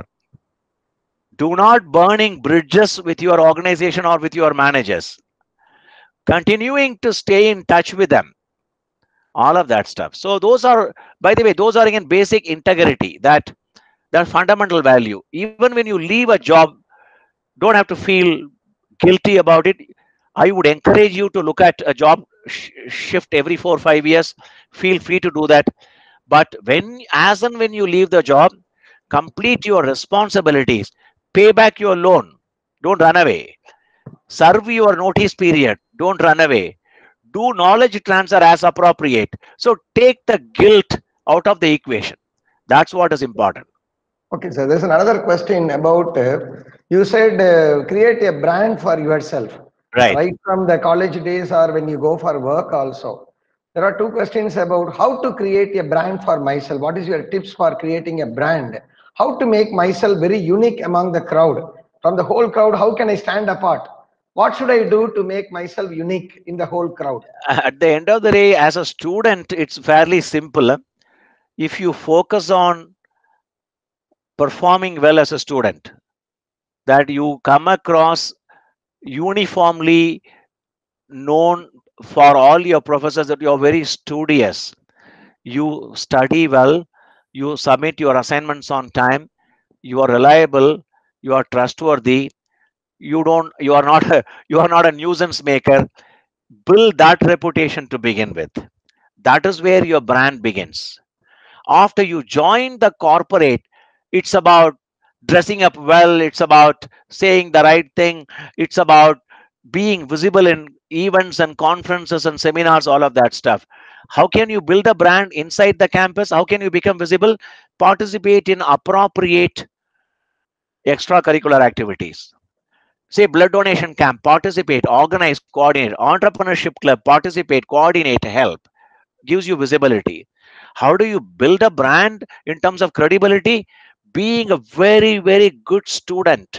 Do not burning bridges with your organization or with your managers. Continuing to stay in touch with them, all of that stuff. So those are, by the way, those are again basic integrity, that that fundamental value. Even when you leave a job, don't have to feel guilty about it. I would encourage you to look at a job sh- shift every four or five years. Feel free to do that. But when, as and when you leave the job, complete your responsibilities, pay back your loan, don't run away, serve your notice period, don't run away, do knowledge transfer as appropriate. So take the guilt out of the equation. That's what is important. Okay, so there's another question about uh, you said uh, create a brand for yourself, Right. right from the college days or when you go for work also. There are two questions about how to create a brand for myself. What is your tips for creating a brand? How to make myself very unique among the crowd? From the whole crowd, how can I stand apart? What should I do to make myself unique in the whole crowd? At the end of the day, as a student, it's fairly simple. If you focus on performing well as a student, that you come across uniformly known for all your professors, that you're very studious, you study well, you submit your assignments on time, you are reliable, you are trustworthy, you don't you are not a, you are not a nuisance maker. Build that reputation to begin with. That is where your brand begins. After you join the corporate, it's about dressing up well, it's about saying the right thing, it's about being visible in events and conferences and seminars, all of that stuff. How can you build a brand inside the campus? How can you become visible? Participate in appropriate extracurricular activities. Say blood donation camp, participate, organize, coordinate, entrepreneurship club, participate, coordinate, help, gives you visibility. How do you build a brand in terms of credibility? Being a very, very good student,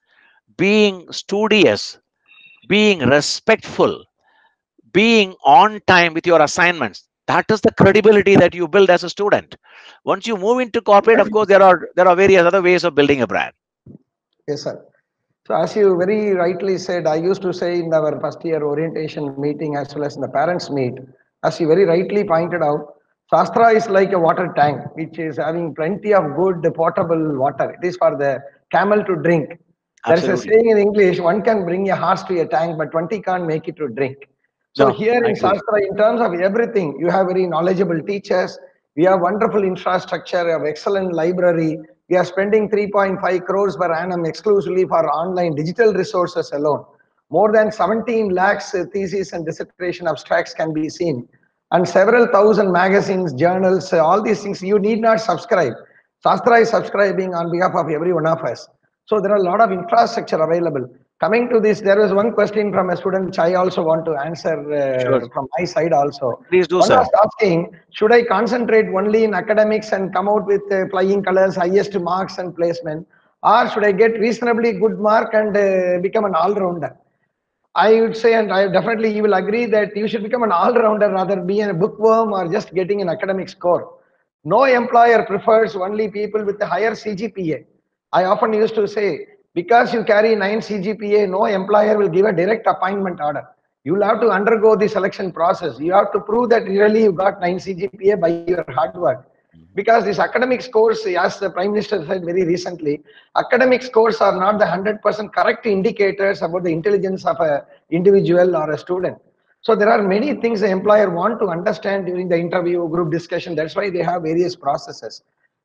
being studious, being respectful, being on time with your assignments. That is the credibility that you build as a student. Once you move into corporate, of course, there are there are various other ways of building a brand. Yes, sir. So as you very rightly said, I used to say in our first year orientation meeting as well as in the parents meet, as you very rightly pointed out, Shastra is like a water tank, which is having plenty of good potable water. It is for the camel to drink. There is a Absolutely. saying in English, one can bring a horse to a tank, but twenty can't make it to drink. So No, here I in agree. Shastra, in terms of everything, you have very knowledgeable teachers. We have wonderful infrastructure, we have excellent library. We are spending three point five crores per annum exclusively for online digital resources alone. More than seventeen lakhs uh, theses and dissertation abstracts can be seen. And several thousand magazines, journals, uh, all these things, you need not subscribe. Shastra is subscribing on behalf of every one of us. So there are a lot of infrastructure available. Coming to this, there was one question from a student which I also want to answer Sure. uh, from my side also. Please do, One sir. was asking, should I concentrate only in academics and come out with uh, flying colors, highest marks and placement, or should I get reasonably good mark and uh, become an all-rounder? I would say, and I definitely you will agree that you should become an all-rounder rather be a bookworm or just getting an academic score. No employer prefers only people with a higher C G P A. I often used to say, because you carry nine C G P A, no employer will give a direct appointment order. You will have to undergo the selection process. You have to prove that really you got nine C G P A by your hard work. Because these academic scores, as the Prime Minister said very recently, academic scores are not the one hundred percent correct indicators about the intelligence of a individual or a student. So there are many things the employer want to understand during the interview, group discussion. That's why they have various processes.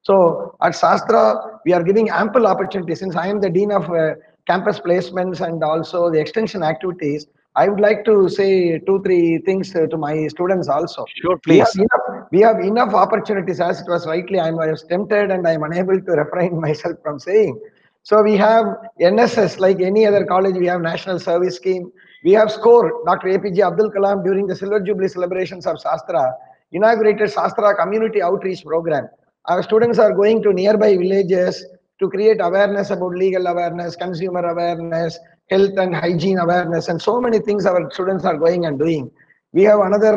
So at Shastra, we are giving ample opportunity. Since I am the Dean of uh, Campus Placements and also the extension activities, I would like to say two, three things uh, to my students also. Sure, We have please. enough, we have enough opportunities, as it was rightly, I was tempted and I am unable to refrain myself from saying. So we have N S S, like any other college, we have National Service Scheme. We have SCORE, Doctor A P J Abdul Kalam, during the Silver Jubilee celebrations of Shastra, inaugurated Shastra Community Outreach Program. Our students are going to nearby villages to create awareness about legal awareness, consumer awareness, health and hygiene awareness, and so many things our students are going and doing. We have another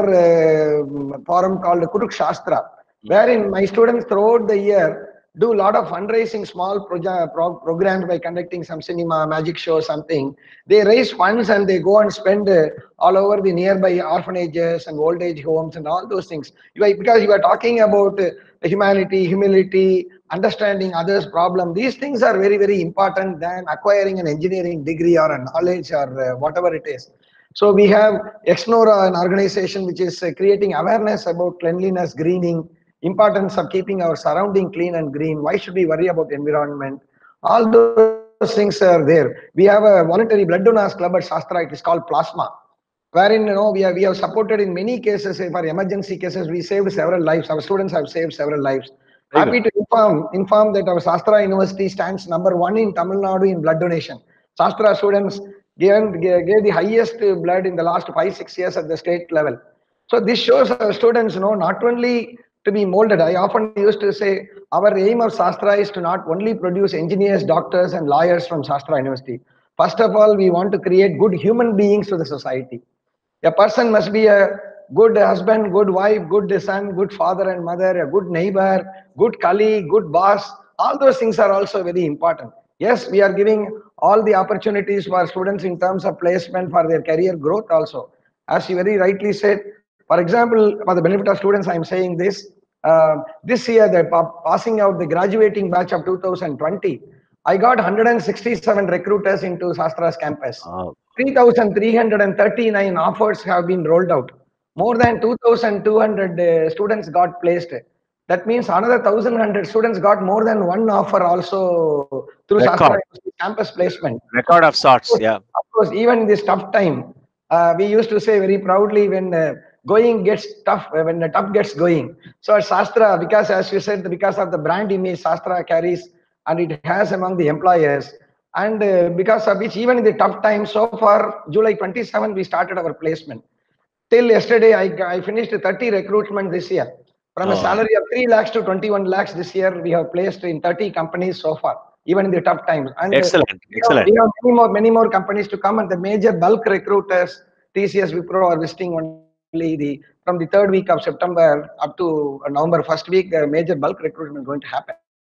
uh, forum called Kuruk Shastra, wherein my students throughout the year do a lot of fundraising, small project, pro programs by conducting some cinema, magic show, something. They raise funds and they go and spend uh, all over the nearby orphanages and old age homes and all those things. You are, because you are talking about uh, humanity, humility, understanding others' problem. These things are very, very important than acquiring an engineering degree or a knowledge or uh, whatever it is. So we have Exnora, an organization which is uh, creating awareness about cleanliness, greening, importance of keeping our surrounding clean and green. Why should we worry about environment? All those things are there. We have a voluntary blood donors club at Shastra. It is called Plasma, wherein you know we have we have supported in many cases. For emergency cases, we saved several lives. Our students have saved several lives. Very Happy good. to inform inform that our Shastra University stands number one in Tamil Nadu in blood donation. Shastra students gave, gave the highest blood in the last five six years at the state level. So this shows our students, you know, not only to be molded. I often used to say our aim of Shastra is to not only produce engineers, doctors, and lawyers from Shastra University. First of all, we want to create good human beings to the society. A person must be a good husband, good wife, good son, good father and mother, a good neighbor, good colleague, good boss. All those things are also very important. Yes, we are giving all the opportunities for students in terms of placement for their career growth also. As you very rightly said, for example, for the benefit of students, I am saying this. Uh, this year, the passing out the graduating batch of two thousand twenty, I got one hundred sixty-seven recruiters into Shastra's campus. Oh, three thousand three hundred thirty-nine offers have been rolled out. More than two thousand two hundred uh, students got placed. That means another one thousand one hundred students got more than one offer also through Shastra record, campus placement. record of Of sorts. course, Yeah. of course, even in this tough time, uh, we used to say very proudly when uh, going gets tough, uh, when the tough gets going. So at Shastra, because as you said, because of the brand image Shastra carries and it has among the employers, and uh, because of which even in the tough times, so far July twenty-seventh, we started our placement. Till yesterday, I, I finished thirty recruitment this year. From a Oh, salary of three lakhs to twenty-one lakhs this year, we have placed in thirty companies so far, even in the tough times. And uh, excellent, we have, excellent. we have many more, many more companies to come, and the major bulk recruiters, T C S Wipro, are visiting only the from the third week of September up to November first week. The major bulk recruitment is going to happen.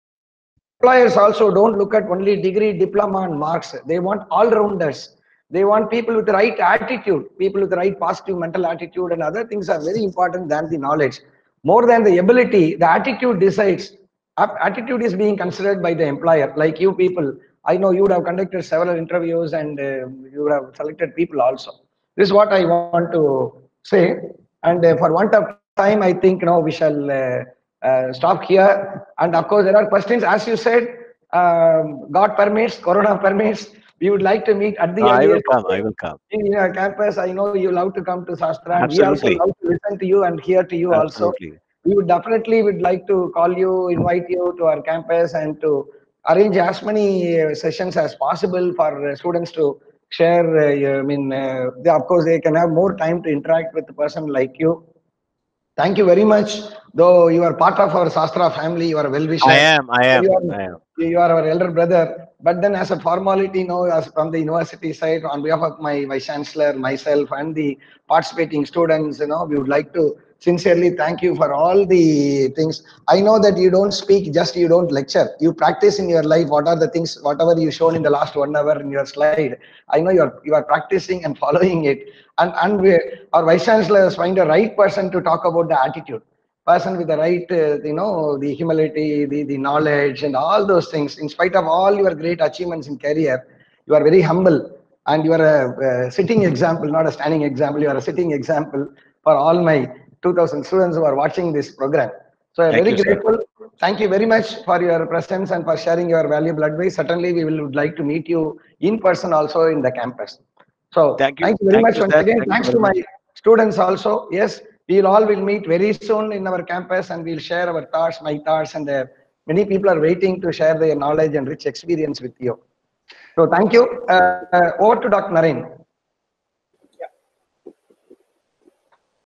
Employers also don't look at only degree, diploma, and marks. They want all rounders. They want people with the right attitude, people with the right positive mental attitude, and other things are very important than the knowledge. More than the ability, the attitude decides. Ap- Attitude is being considered by the employer. Like you people, I know you would have conducted several interviews and uh, you would have selected people also. This is what I want to say. And uh, for want of time, I think you know we shall uh, uh, stop here. And of course, there are questions. As you said, um, God permits, Corona permits. We would like to meet at No, the I will earliest come. I will come. in your campus. I know you love to come to Shastra, and we also Absolutely, love to listen to you and hear to you also. absolutely. We would definitely would like to call you, invite you to our campus, and to arrange as many uh, sessions as possible for uh, students to share. Uh, I mean, uh, they, of course, they can have more time to interact with a person like you. Thank you very much. Though you are part of our Shastra family, you are a I well-wisher. am. I am. You I are, am. you are our elder brother. But then, as a formality, no, as from the university side, on behalf of my vice chancellor, myself, and the participating students, you know, we would like to sincerely thank you for all the things. I know that you don't speak, just you don't lecture. You practice in your life. What are the things, whatever you shown in the last one hour in your slide? I know you are you are practicing and following it. And and we, our vice chancellors find a right person to talk about the attitude, person with the right, uh, you know, the humility, the, the knowledge, and all those things. In spite of all your great achievements in career, you are very humble. And you are a, a sitting example, not a standing example. You are a sitting example for all my two thousand students who are watching this program. So I'm Thank very you, sir. grateful. Thank you very much for your presence and for sharing your valuable advice. Certainly, we will would like to meet you in person also in the campus. So Thank you. thank you very Thank much you, once sir. again. Thank you Thanks very to my much. students also. Yes, we'll all will meet very soon in our campus and we'll share our thoughts, my thoughts, and uh, many people are waiting to share their knowledge and rich experience with you. So thank you. Uh, over to Doctor Naren.